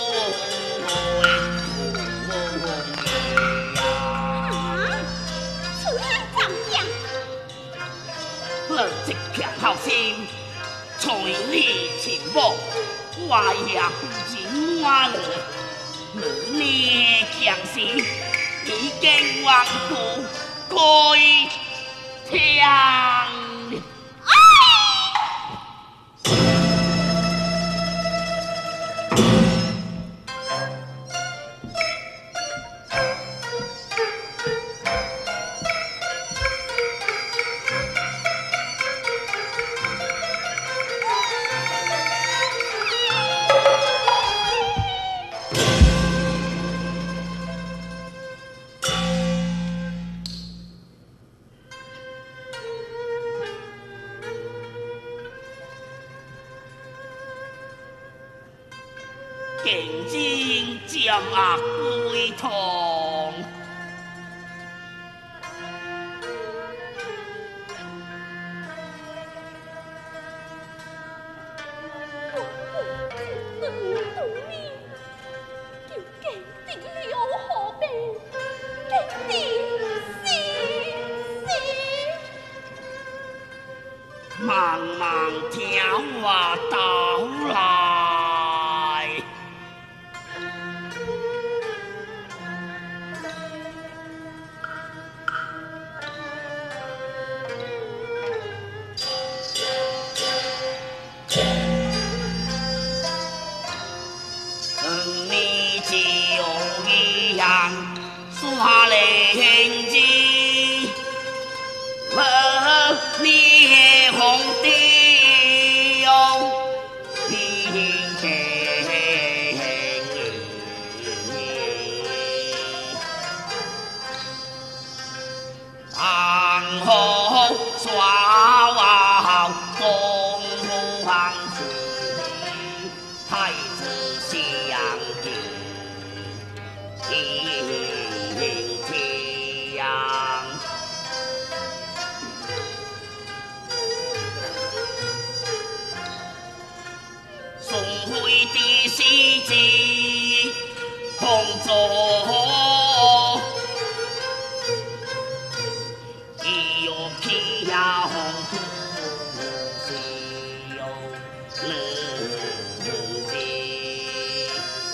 一片好心，随你情慕，我也不认我了。你强势已经顽固开枪。竞争渐压归痛，茫茫听我道来。你就一样耍灵机，和你红的哟，天天然后耍完功夫行事，太子相见天天。宋徽的诗字红烛，一有皮呀红土是有冷静，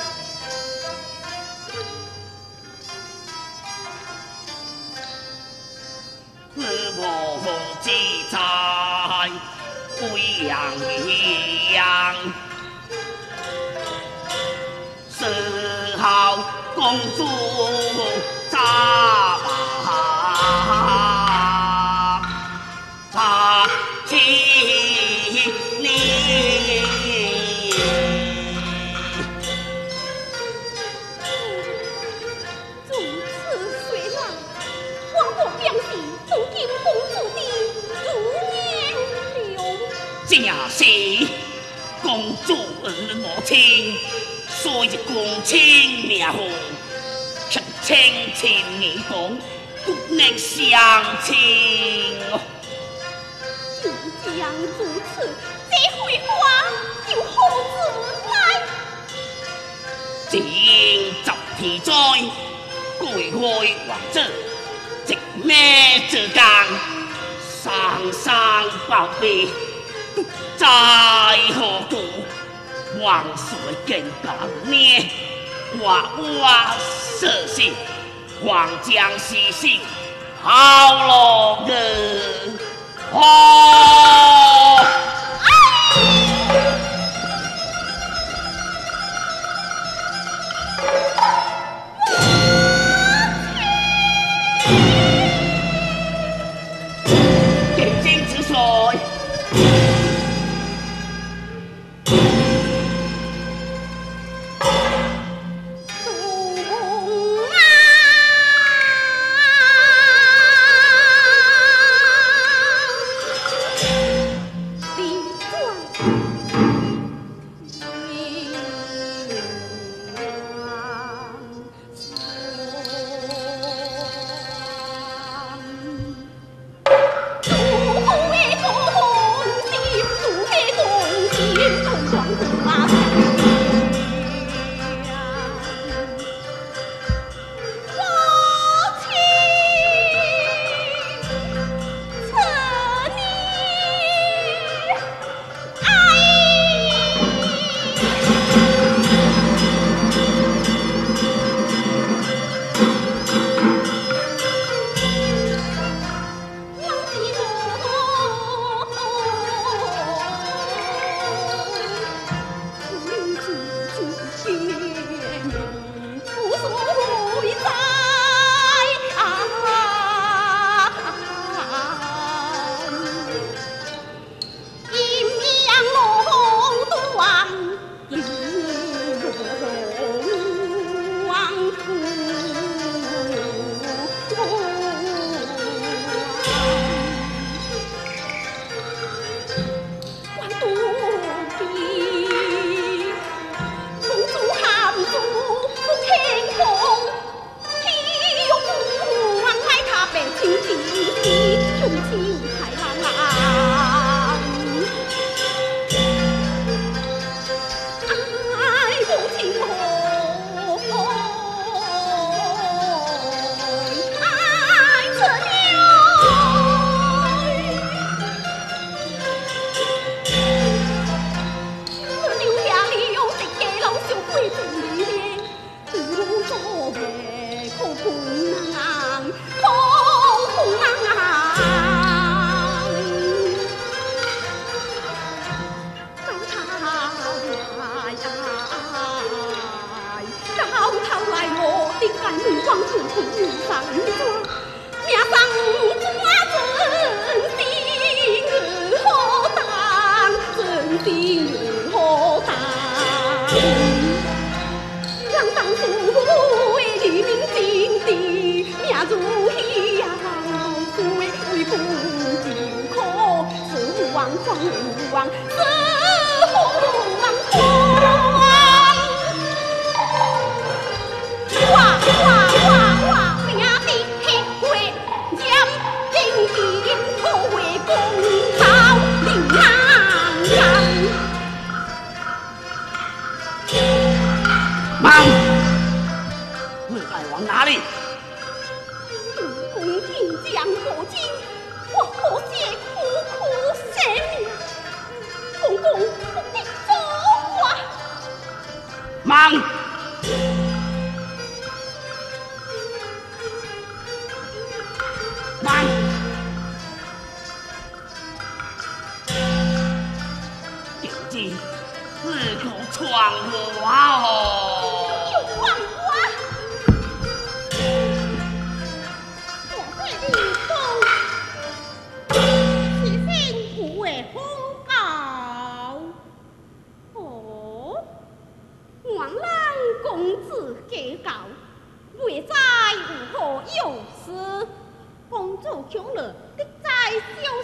日无风之在贵阳阳。四号公主扎马扎起你， 亲，所以公亲名号，却亲情义同，不能相亲。 既然如此，这回话又何自来？ 正十天灾，贵开王者，直咩之间，上上报备，不在何故？王岁更把呢？我我设信，王将西信，好了个哦！见证之水。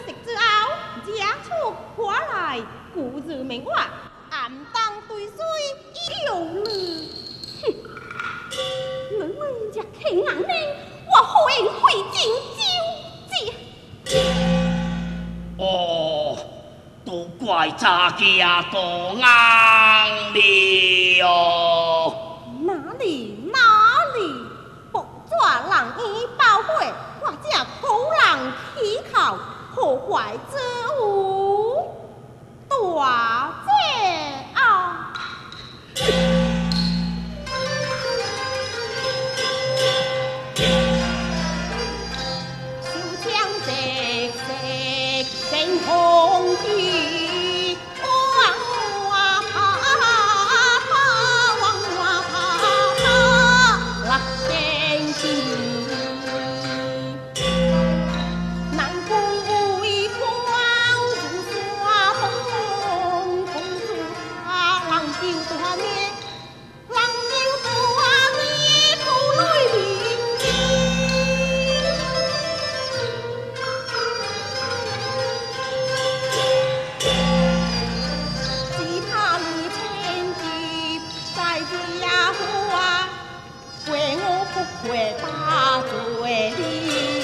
故日明月，暗当对水。 救了。哼，我们家看硬呢，我会会进酒家。 哦，都怪查家多硬了。 哪里哪里，不抓人伊包会，或者苦人起口，破坏之物，大姐啊！手枪直直正红旗，往哇爬爬，往哇爬爬，六天天。南宫为光如沙风，风住他浪丢大年，浪丢大年头泪淋漓。其他里千金在家花，为我不会打嘴里。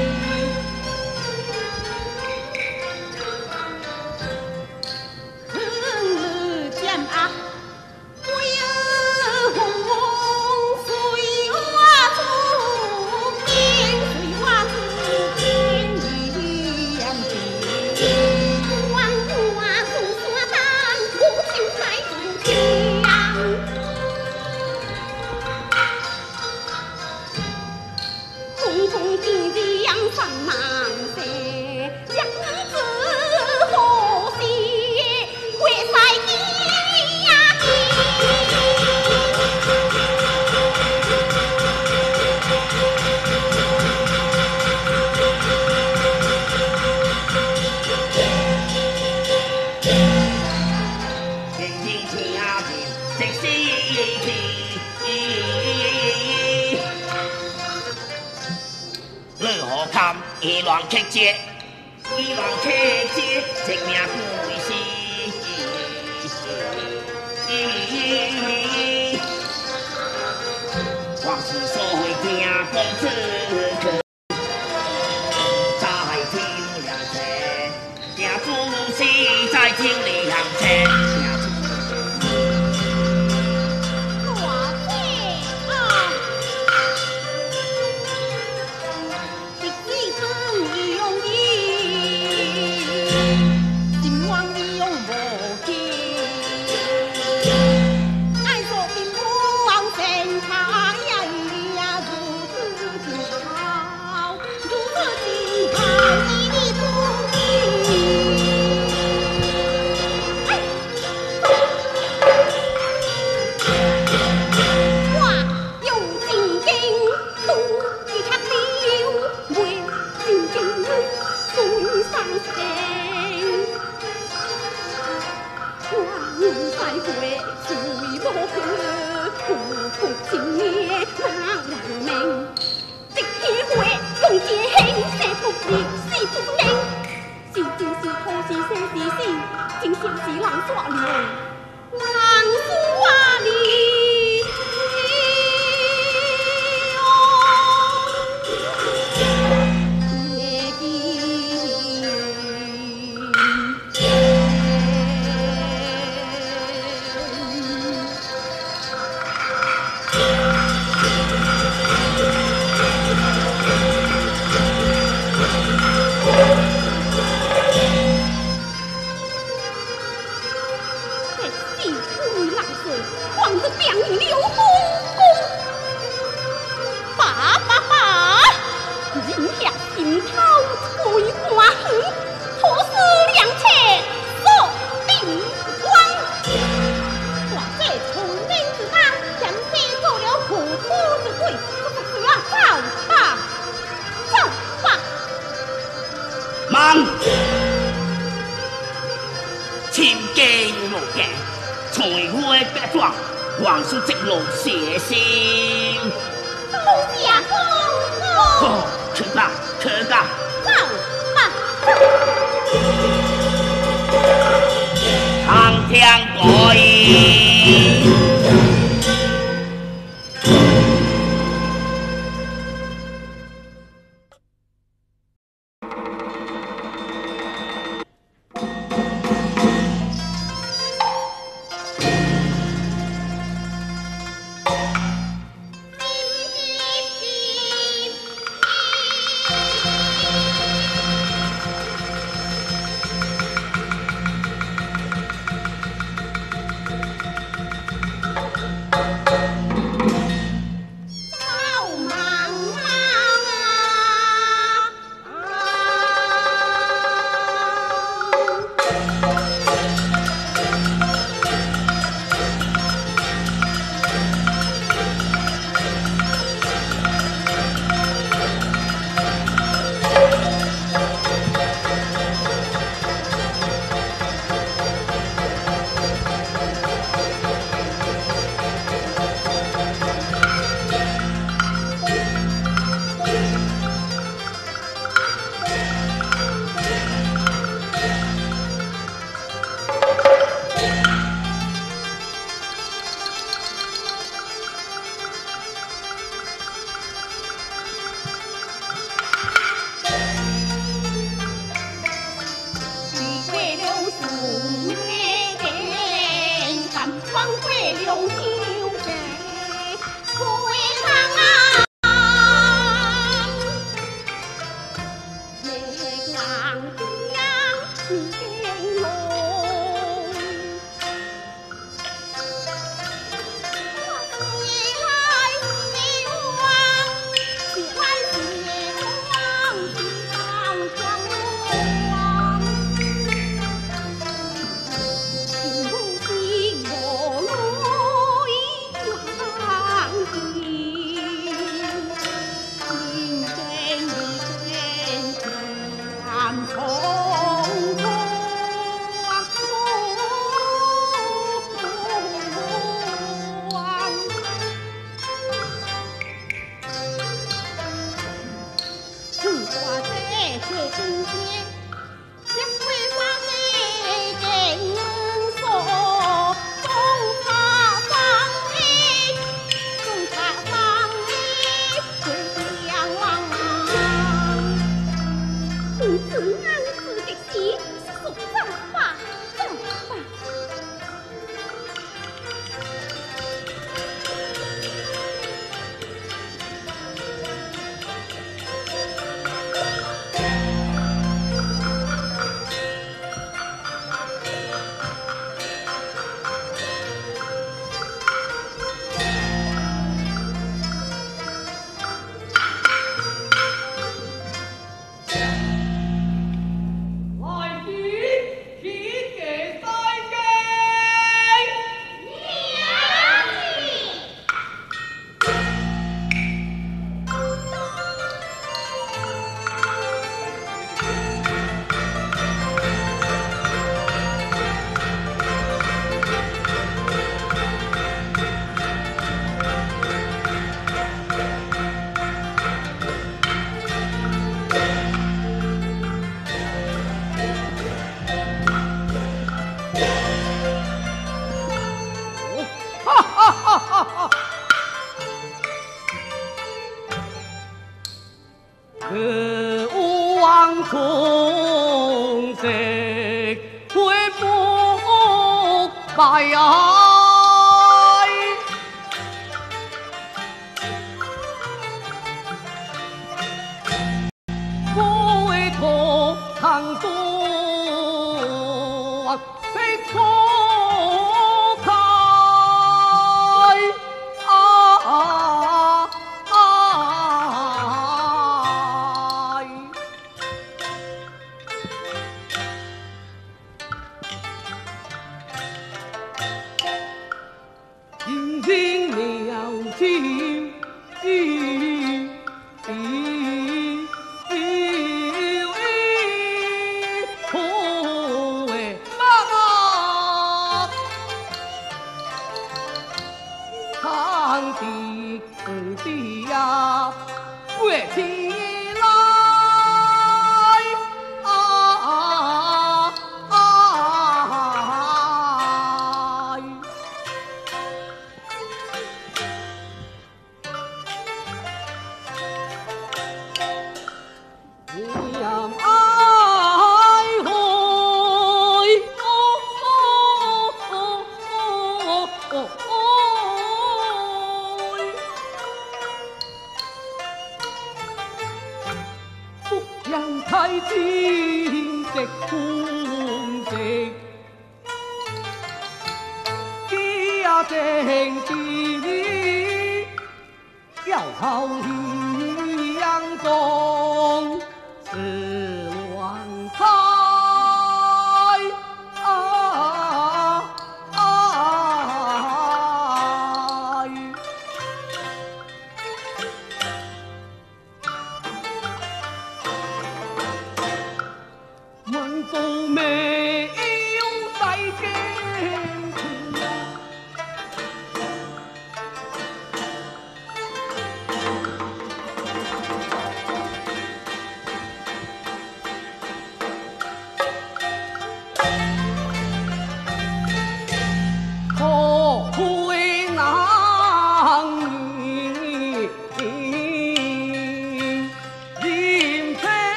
哼，剑啊，我有红红水花出，边水花出边两边，万花出山丹，我就来出枪。红红地地扬上满山，将你子何西会赛地呀天天听听，这是你何堪以乱克节，以乱克节，一命归死。往事所会听公子去，在天亮前，定主是在天亮前。 大姐啊！一枝春意用意，心往意用无尽。爱说并不往前他呀呀，如此静好，如此静好，你不知。哎。我有正经，都是黑了，没正经水上天。我人在会水无去，苦苦情孽哪人命？一天会共结兄，生不离，死不宁。是真是好是生是死，真正是人耍流，人耍你。望着表你刘公公，爸爸爸，人下心头吹花痕，何事良切所定关。大姐聪明之当，前边做了苦苦之鬼，不是啊，走吧，走吧。 忙，千惊落镜。才会百壮，王叔直路写心。 陆家公公， 去吧，去吧， 走吧。 苍天改。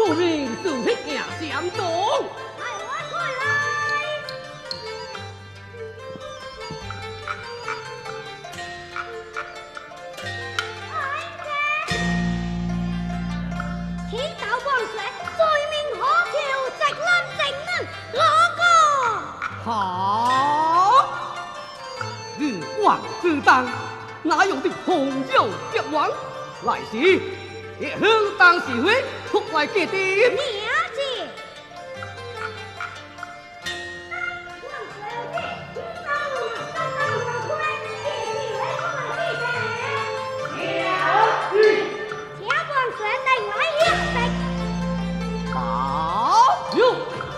出名是黑夜相东。 来，我出来。天道王水，罪名可求，直论正论，我个。 好，日王之当，哪有的红酒结王？来时，也好当时会出来给点。 了解。 好，有。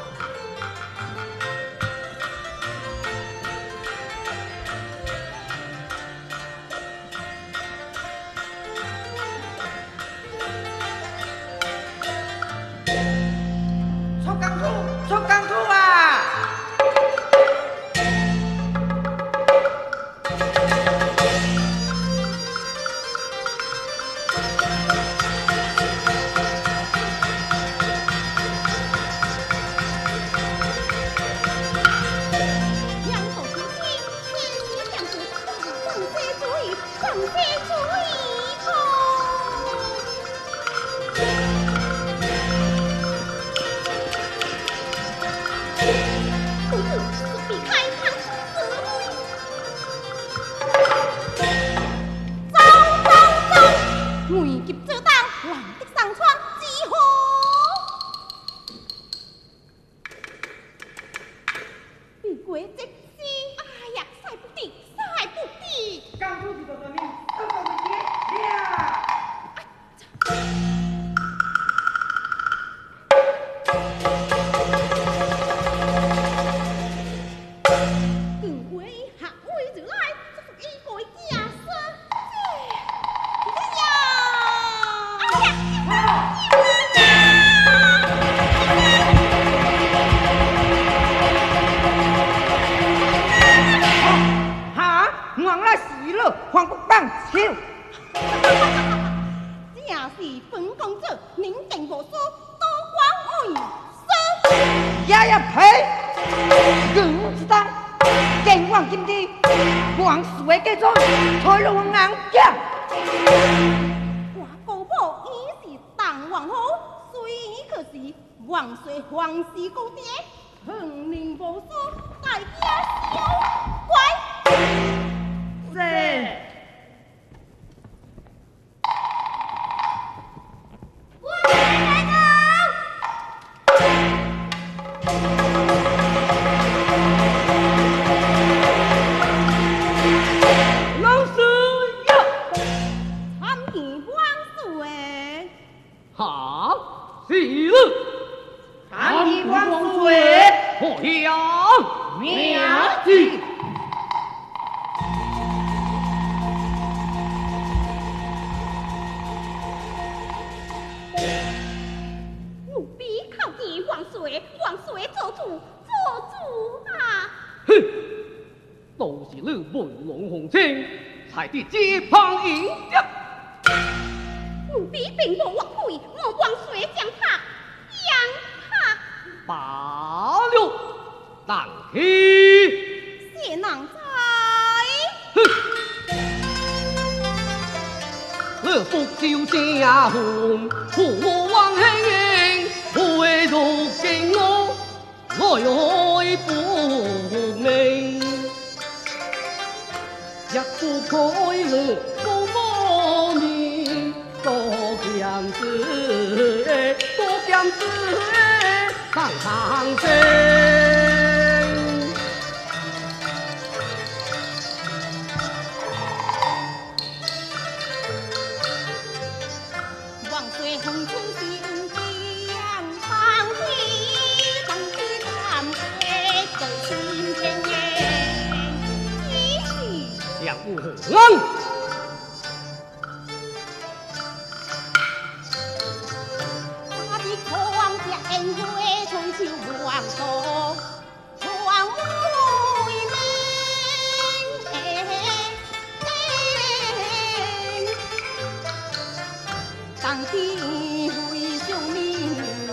出港处，出港处啊！ 两手提心，千里相随，正些主意，正些主意头。公子，避开唐子。走走走，危急遮挡，难的上川，几何？避过这事，哎呀，赛不敌，赛不敌。 港处就到这里，都到这里了。 更为下位就来，这是一个假设。哎呀！哎呀！ 哈，我来死了，黄不棒球。 这是本公主宁定无私，多光为师。 呀呀呸！更知道，剑王今天，王水给做，才落硬架。 我姑婆已是当皇后，虽可是王岁皇室高爹，恒宁无私，大家小乖。 是。 老师呀， 参见王岁。 好，是了。 看你王水， 何样妙计。 务必靠近王岁，王岁做主，做主啊！ 哼，都是你文龙红青，才得接旁迎接。 务必并无枉费，我王岁将他将他罢了，当起。 谢能在。 我福寿家红，父母王兄，会如敬我，来爱不明。一夫快乐不多年，多强子，多强子，当堂生。 王岁红春心将放飞，当起咱们走心田园，一起相互红。 大地狂将会春秋王国，王为民。当天会救民。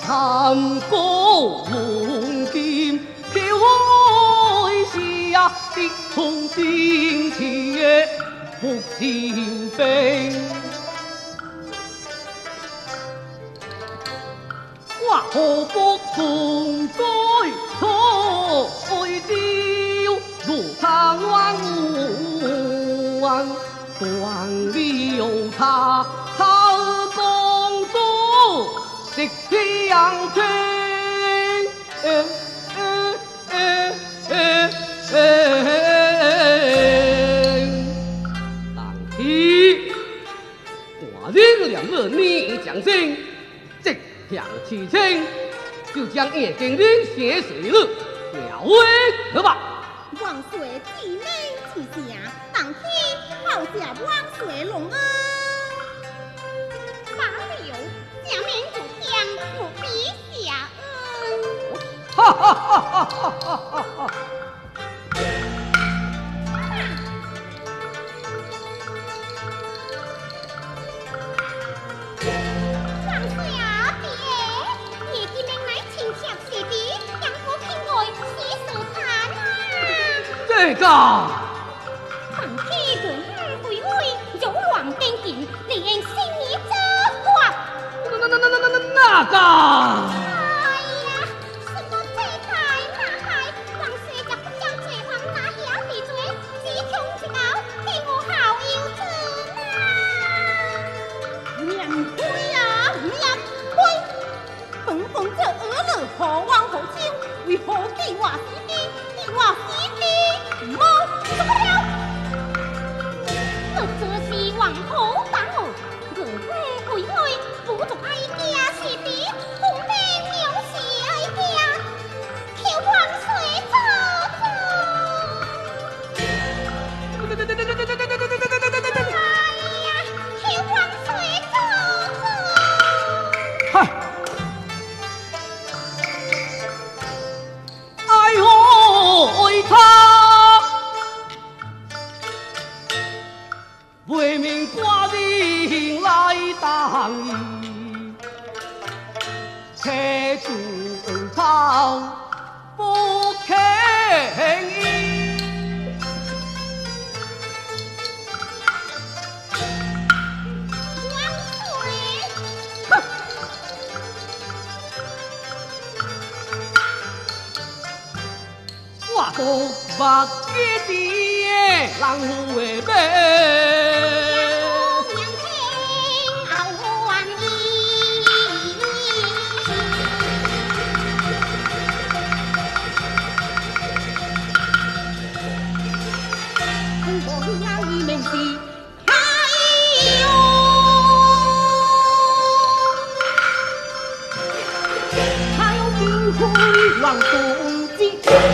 三国龙剑飘下的红金铁木剑兵，我何不从该台招，如他万万断了他他公主食相听。呃呃呃呃呃当天我领两个逆将军，直向齐青，就将叶经理写水了，了为可吧？ 王岁既命之下，当天好下王岁龙恩，罢了，下面就将不必下恩。 哈哈哈哈哈哈哈！ 王岁啊，爹，叶金明乃亲切是的，让我听外喜事谈啊。 这个。 当天人回回，有王登见，你应心意这话。 那那那那那那那个。 哎呀，什么这台那台，王岁就不将这行拿下地罪，只穷一咬，替我好有责啊！面灰啊，面灰！本宫这儿女何往何朝？为何地话死的，地话死的，无什么了？我这是王后大我，我不回去，不做哀家是的，红命有是哀家，求王岁做主。哎呀，求王岁做主。 嗨，哎呦，爱他为民挂定来当义，铁柱草不肯依。 王岁， 我都把这爹人护为美。 娘听后还意。 我要一名是哎呦！ 还有金辉王东基，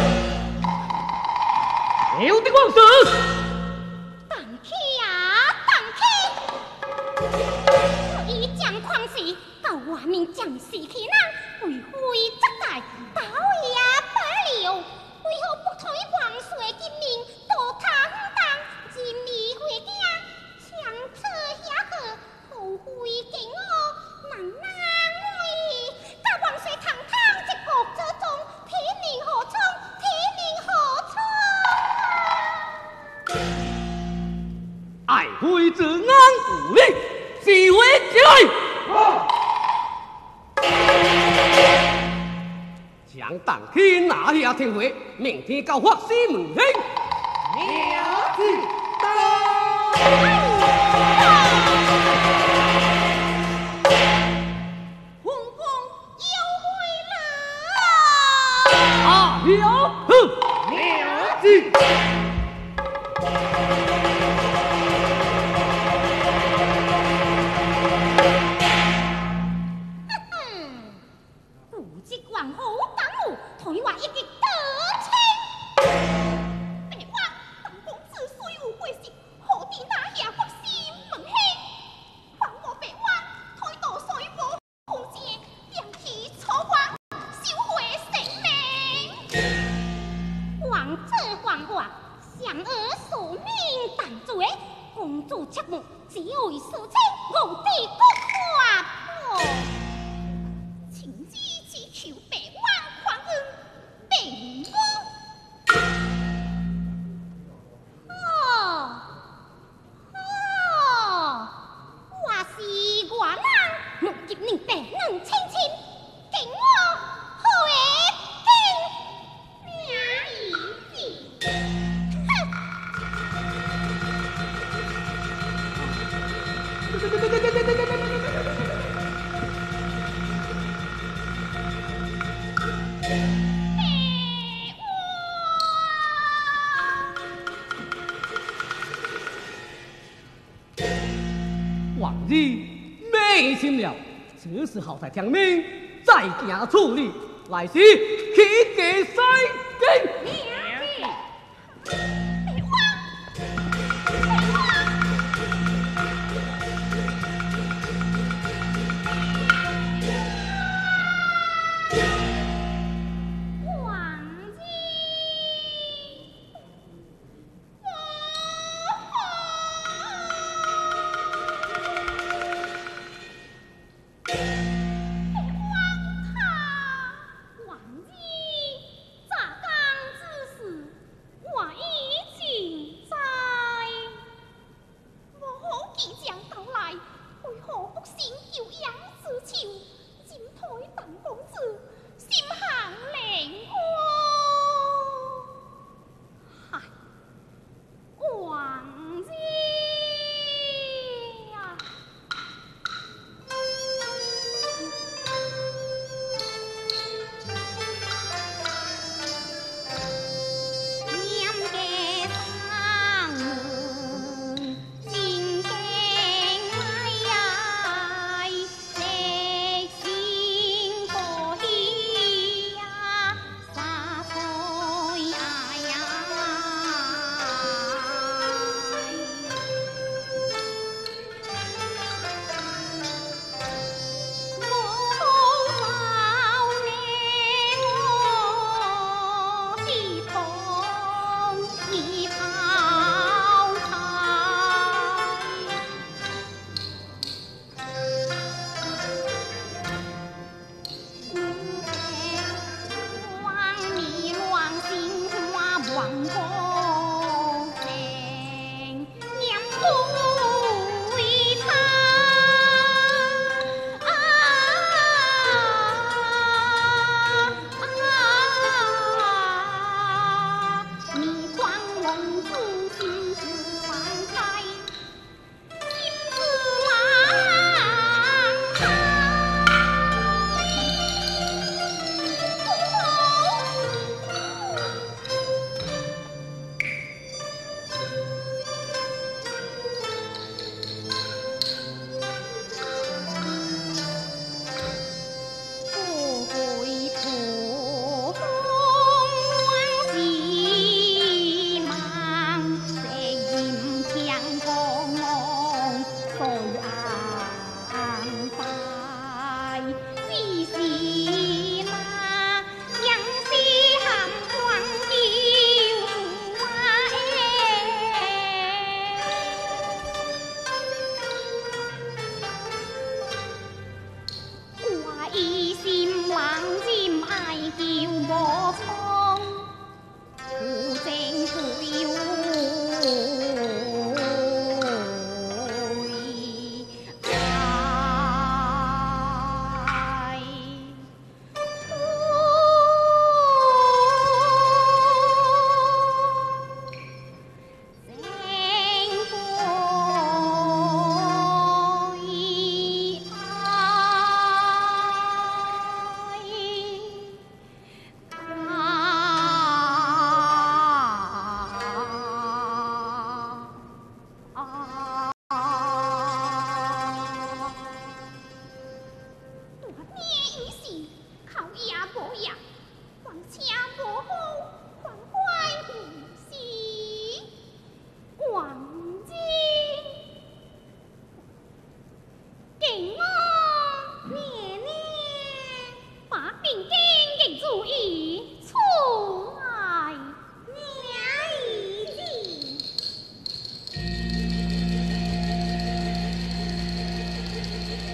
有的光子。 当起呀，当起！我以将狂时，到外面将士气人，为非则大，倒也罢了。为何不推王岁金命，多坦荡，尽力回家，强扯下河，后悔敬我，难难为。甲王岁堂堂一国之中，天命何从？天命何从啊！ 爱会治安无力，是为之将当天拿下天回，明天交发西门厅。了知道。 红光又回来。 啊了，哼，了知。 不知皇后当我，台湾一直得逞。别话，本公子虽无贵姓，何必拿下国西门兄？还我别话，推倒水火红线，将其错王，收回性命。王者还我，想而所命但罪，公主切莫只为私情，我的国法破。情之你得能亲亲，给我好一听俩意思。 王姨没心了，这时候才听命，再行处理，来时起价塞给。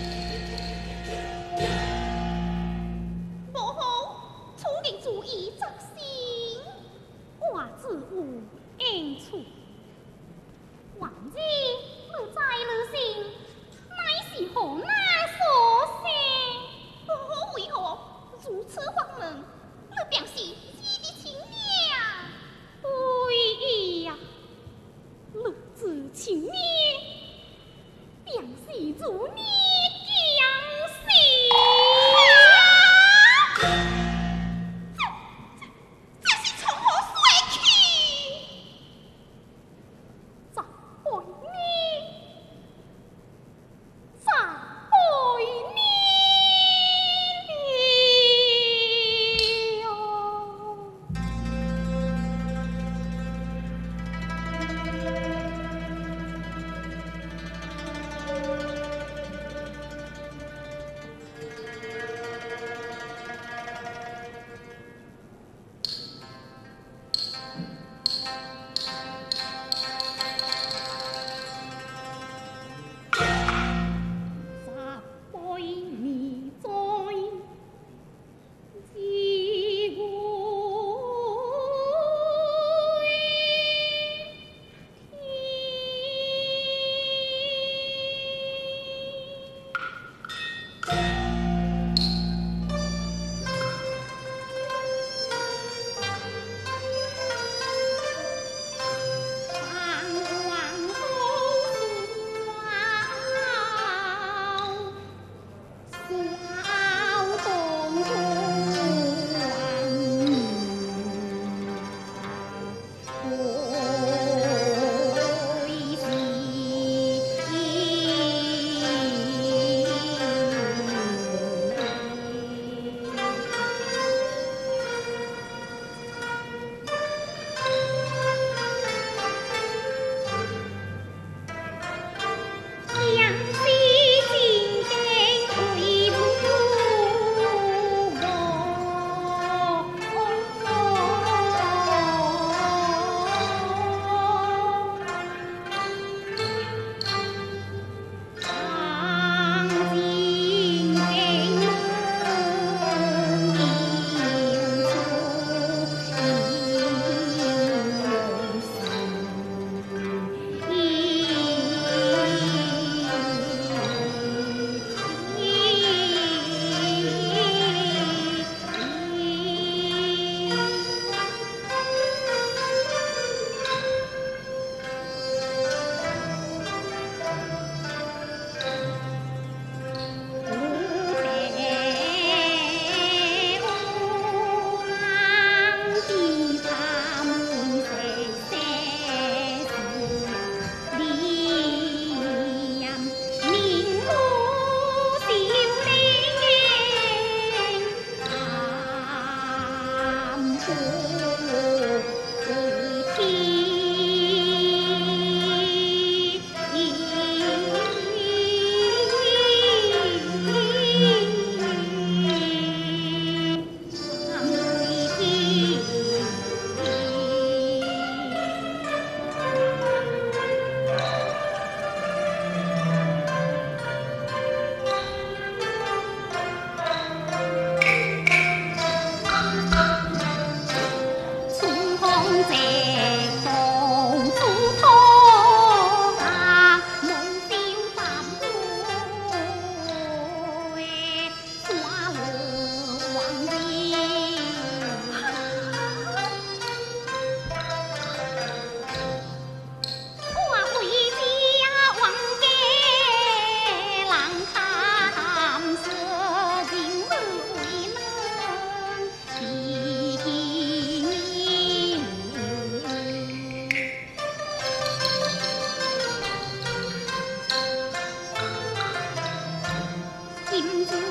主意。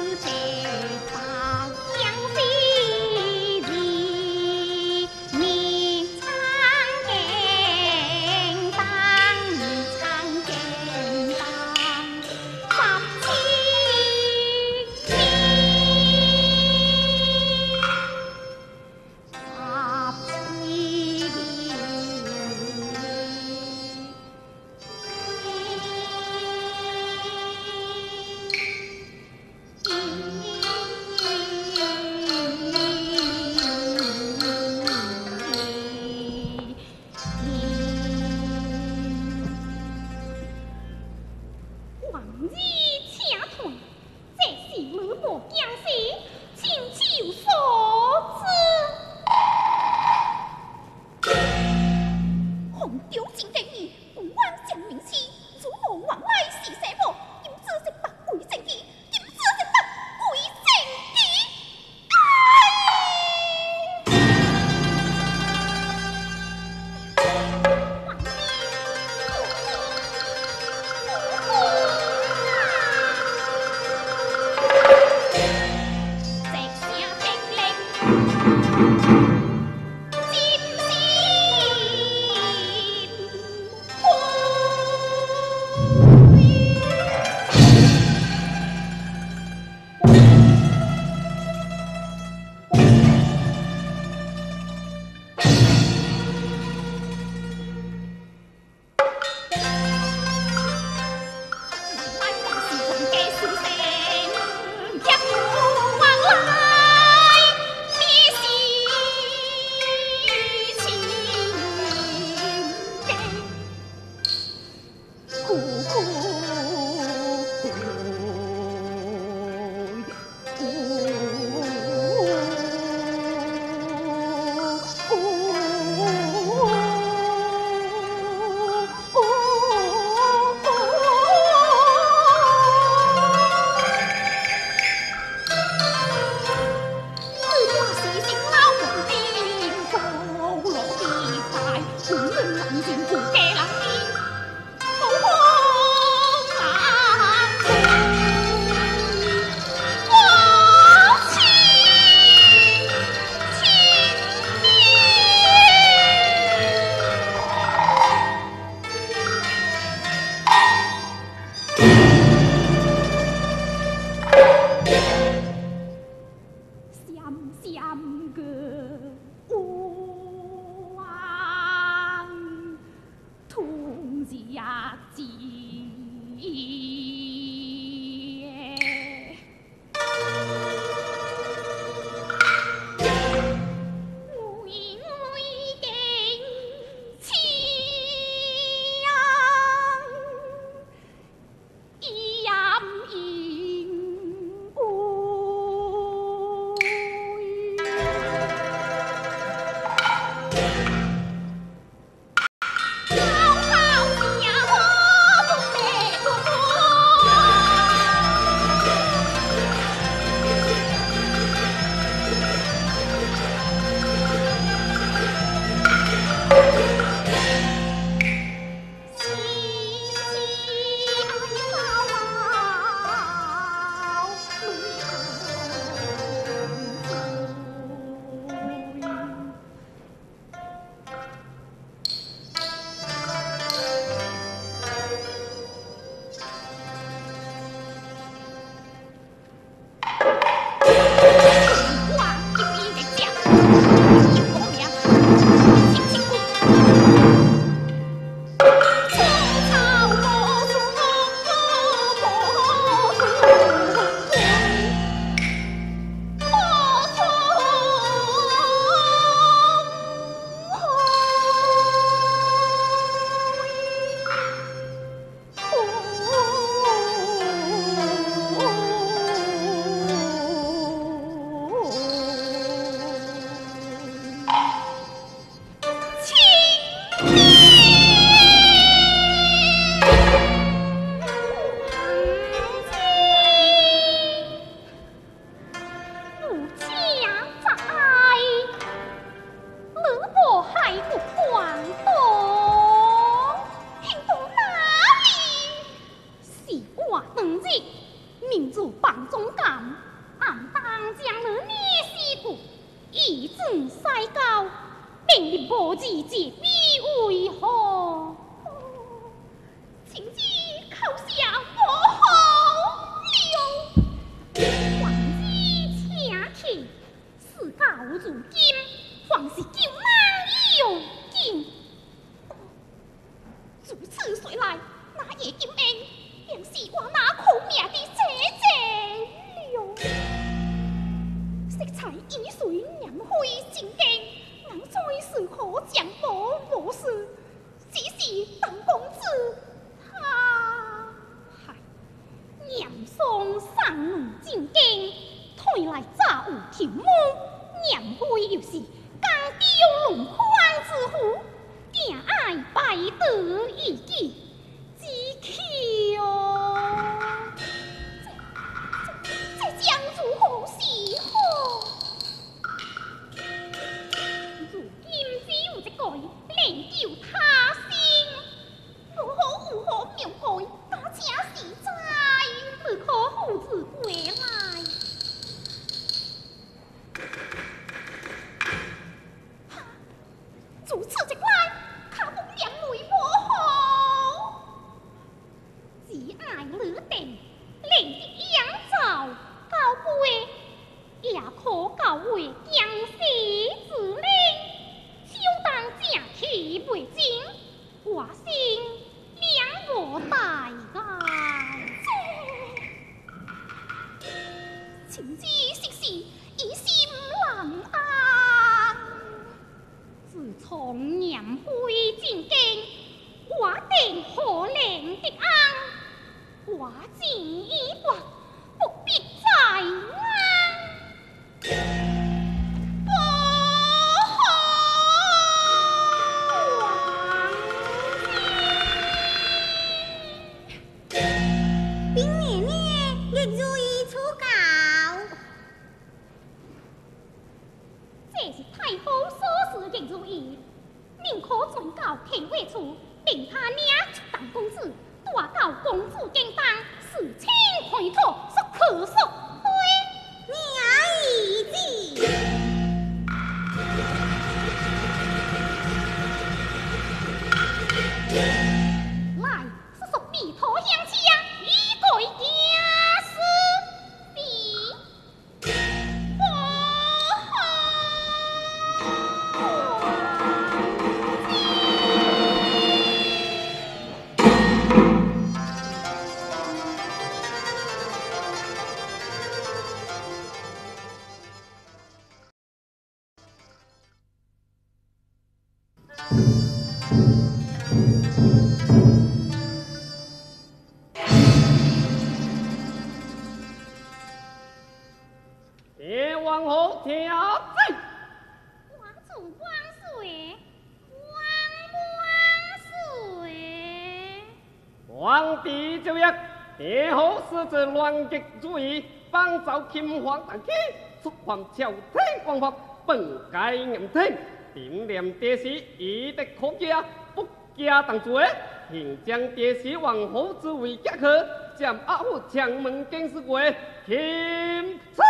天其子塞高，命令无义节必为何？请知口下不好了。皇之请起，事到如今，皇是救亡用尽。如此说来，那夜金恩便是我那苦命的姐姐了。色彩已随年辉正经，能再是可将保无事。只是当公子他，嗨，严嵩上路进京，退来早有条目。年辉又是刚丢龙宽之户，定爱拜得一记，只气哦。这这这将如何是好？如今只有这个练就他心，如何如何妙改，大家实在不可父子归来。如此一来，可不连累无好。只爱女定，练得养造高贵，也可教为江西之令。休当正气未尽，我心两无大碍。情之实是一心难安。自从年辉进京，我定可怜的安，我今已决，不必再安。不好， 兵爷爷，亦如意出告。 这是太后所示的如意，宁可转告廷尉处，令他领出当公子，带到公主监当，事情开拓，速可速归。 娘已记。 来，速速避头相欺呀，以改家事。你不好。 夜王后听在。 王主万岁，万万岁！ 皇帝诏曰：夜后使者乱极主义，帮造侵皇大器，触犯朝廷王法，本该严听。定廉帝师以得可加，不加当罪。现将帝师王后之位结合，将阿虎强门警示过，钦此。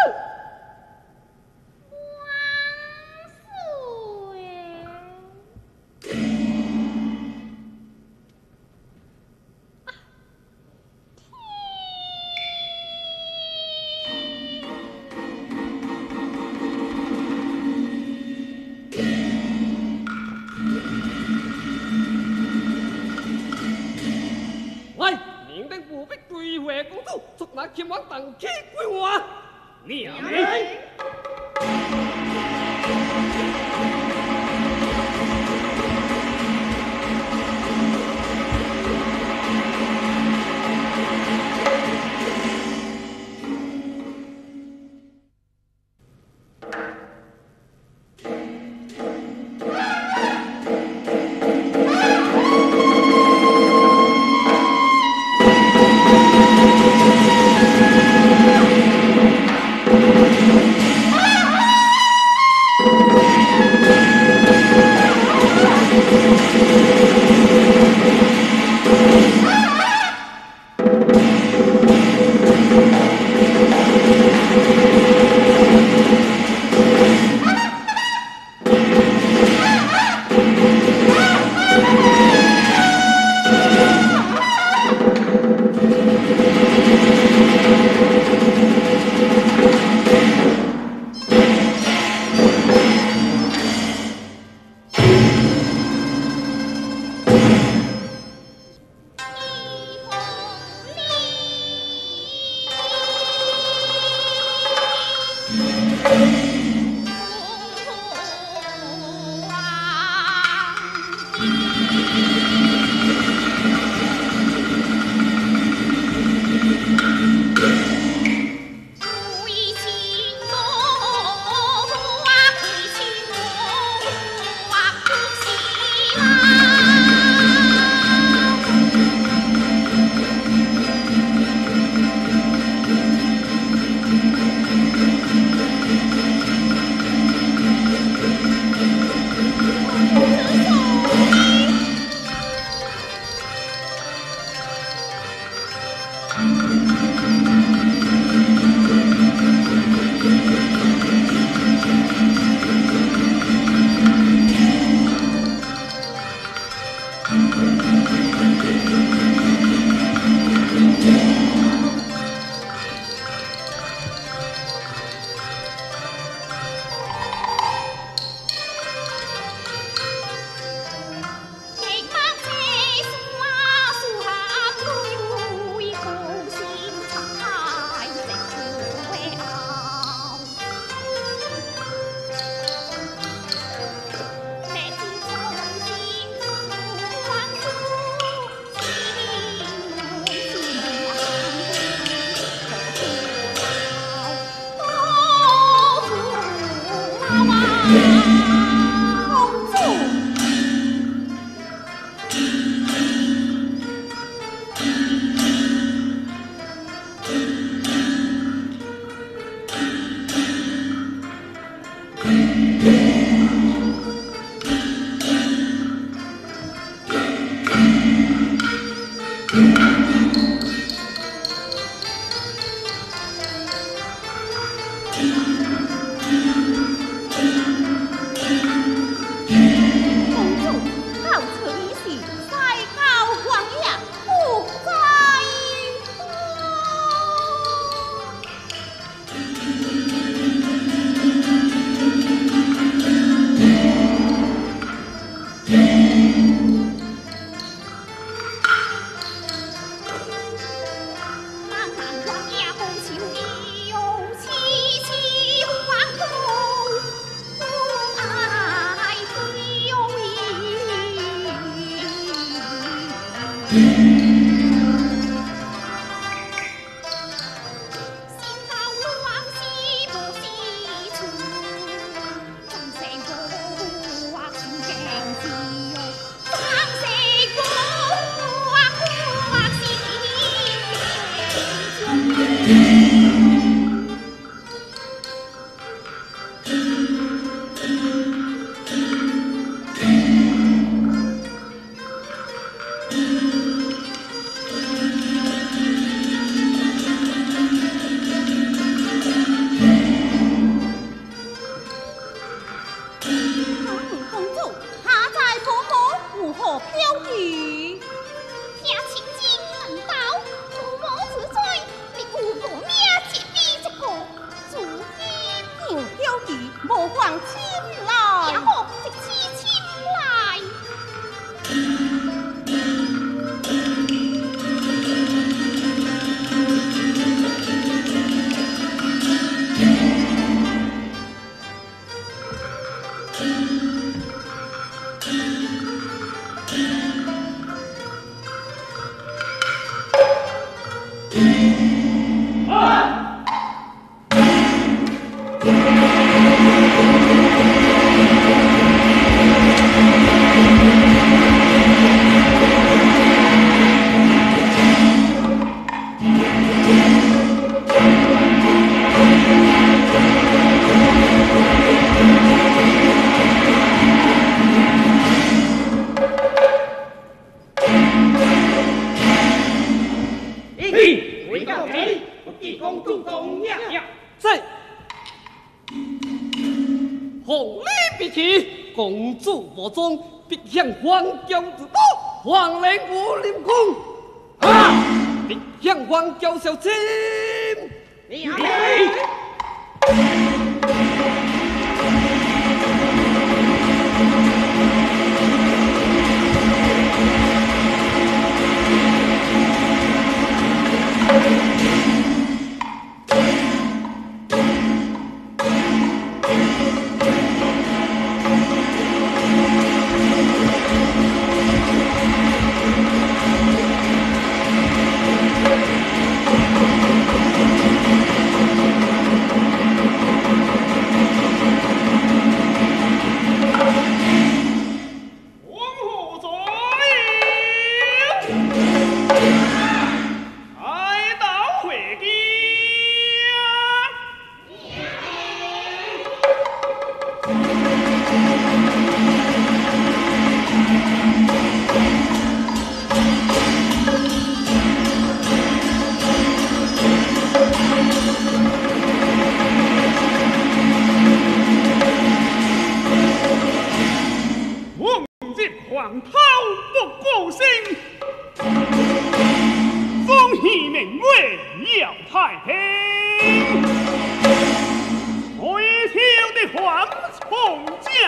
喂，明定不必归回公主，速拿前往当起归还。娘嘞！ 娘公主无踪，必向皇教之道，皇令武林公。啊！必向皇教小心。你好。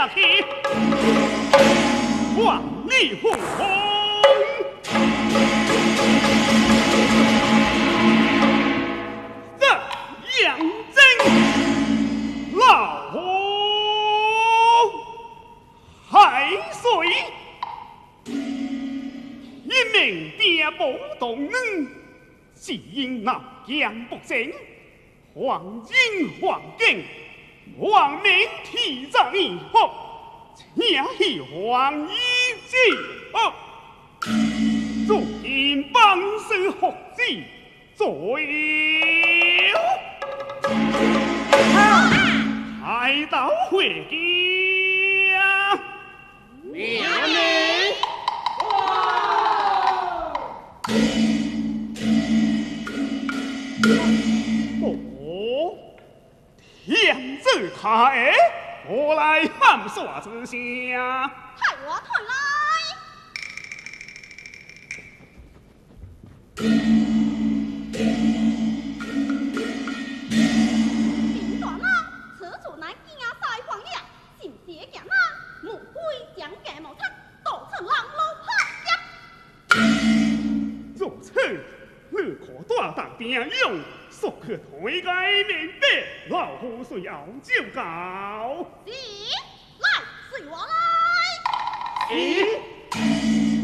下去，望你凤凰。这杨真老海水，一名兵不动，只因南疆不正，黄金黄金。王明提着以后，请去黄衣酒，如今帮手服侍，最开刀回家。 命令。 哦，天子开，我来喊耍之下。 害我团来。兵团啊，此处乃惊塞荒凉，心邪强啊，目归将计谋策，导致狼路拍劫。 如此，你可大胆兵勇，速去推介明白，老夫随后就告。 是，来，随我来。 是。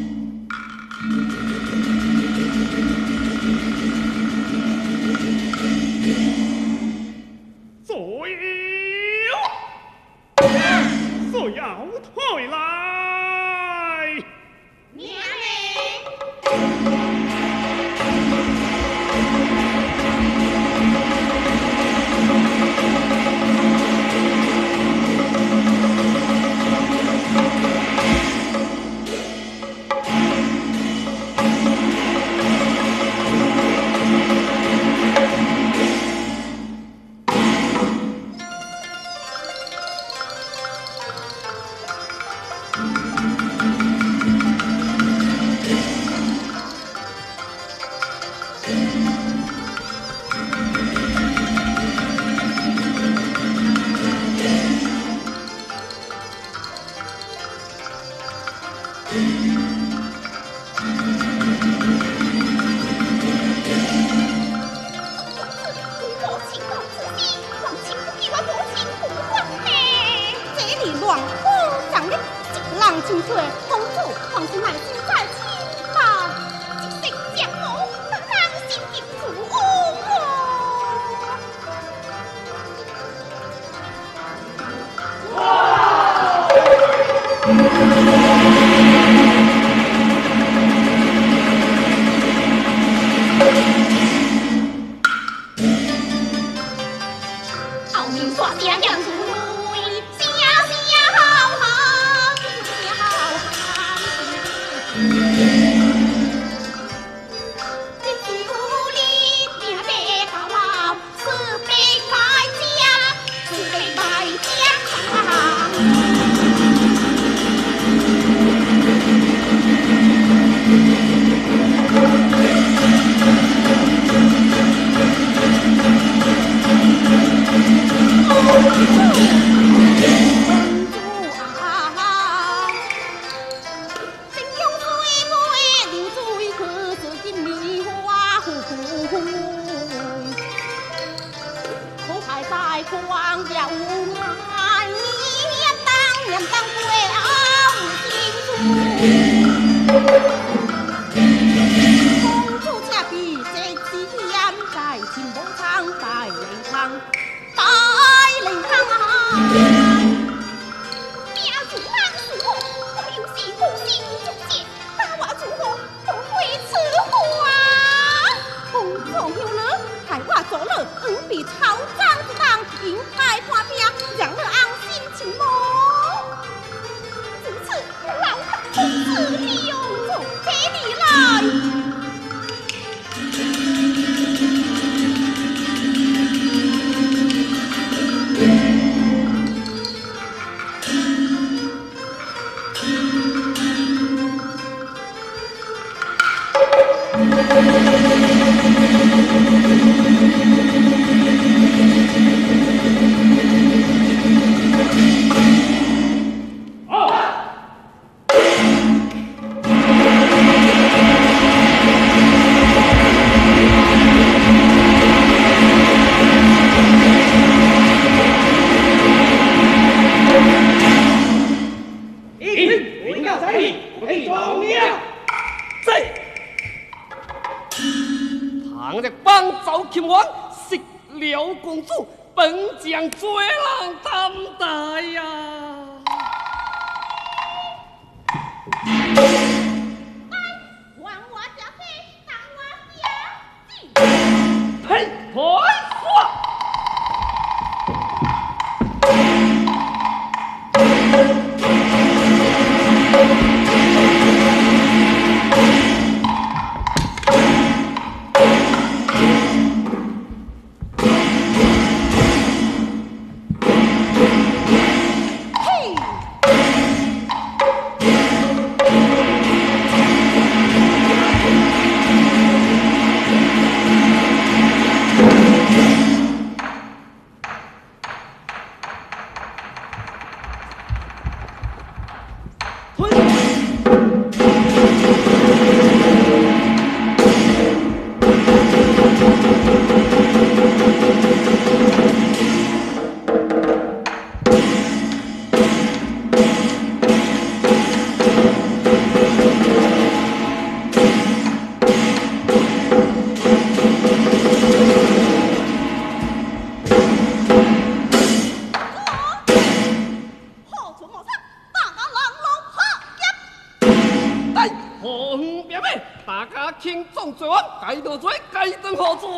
随后退来。 命令。清水公主，皇亲乃心在亲嘛，一声将我当当心急主傲名刷点亮出来，下下好好，下好好。这酒里边白高老，是被开家，是被败家。光耀无爱，年当年当归傲心处。公主恰比这几天在秦伯昌，在雷昌，在雷昌啊！命主难死后，我有心不心不见，打我主后不会吃花。公主有了，害我做了五笔超章之当，引开花边，让我安心情梦。如此，老公子利用从这里来。Thank you. 公主，本将罪人担待呀！ 还我家飞，当我家进。 呸！退说。轻重罪枉，该得罪，该当何罪？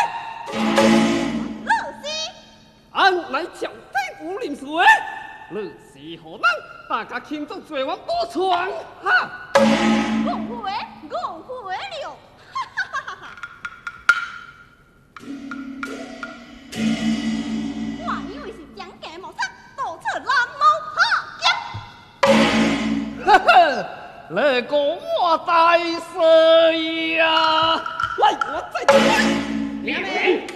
老师， 俺乃朝廷武林术的，你是何人？大家轻重罪枉多传哈！ 误会，误会了，哈哈哈哈！我以为是蒋家谋杀，导致蓝毛下哈哈，那个我大事呀！来，我再来。 两位。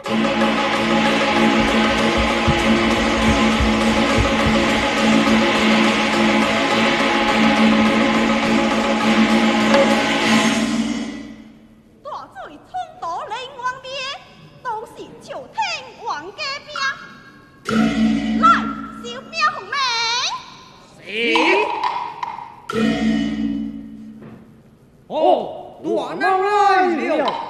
大罪冲到灵王边，都是朝廷王家兵。来，小兵红命。 是。 哦，大人来了。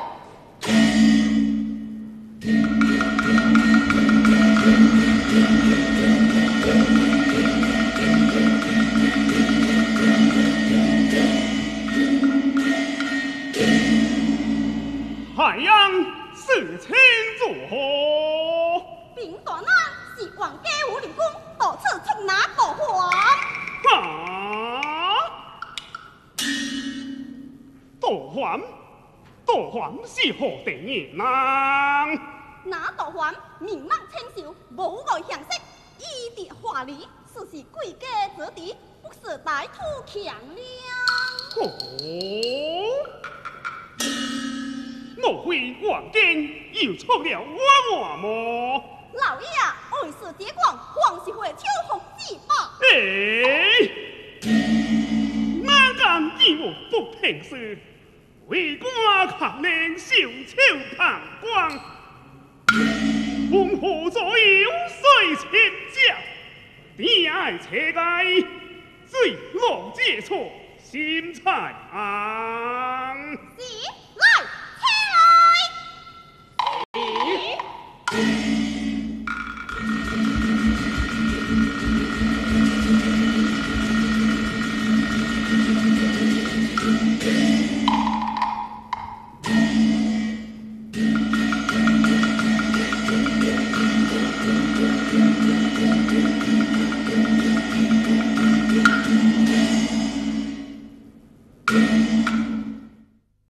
海洋事情如何？ 兵大人是王家武林公，到此冲拿夺还。 啊！夺还，夺还是何地人人？ 拿夺还，面貌清秀，无外相识，衣蝶华丽，实是贵家子弟，不是歹徒强了。 哦。莫非王坚又错了我话么？ 老爷啊，爱是结光，皇是会秋红之吧？ 哎，哪敢以我不平事？为官抗令，袖手旁观，奉何左右随天下？偏爱车街，水落皆错，心菜昂。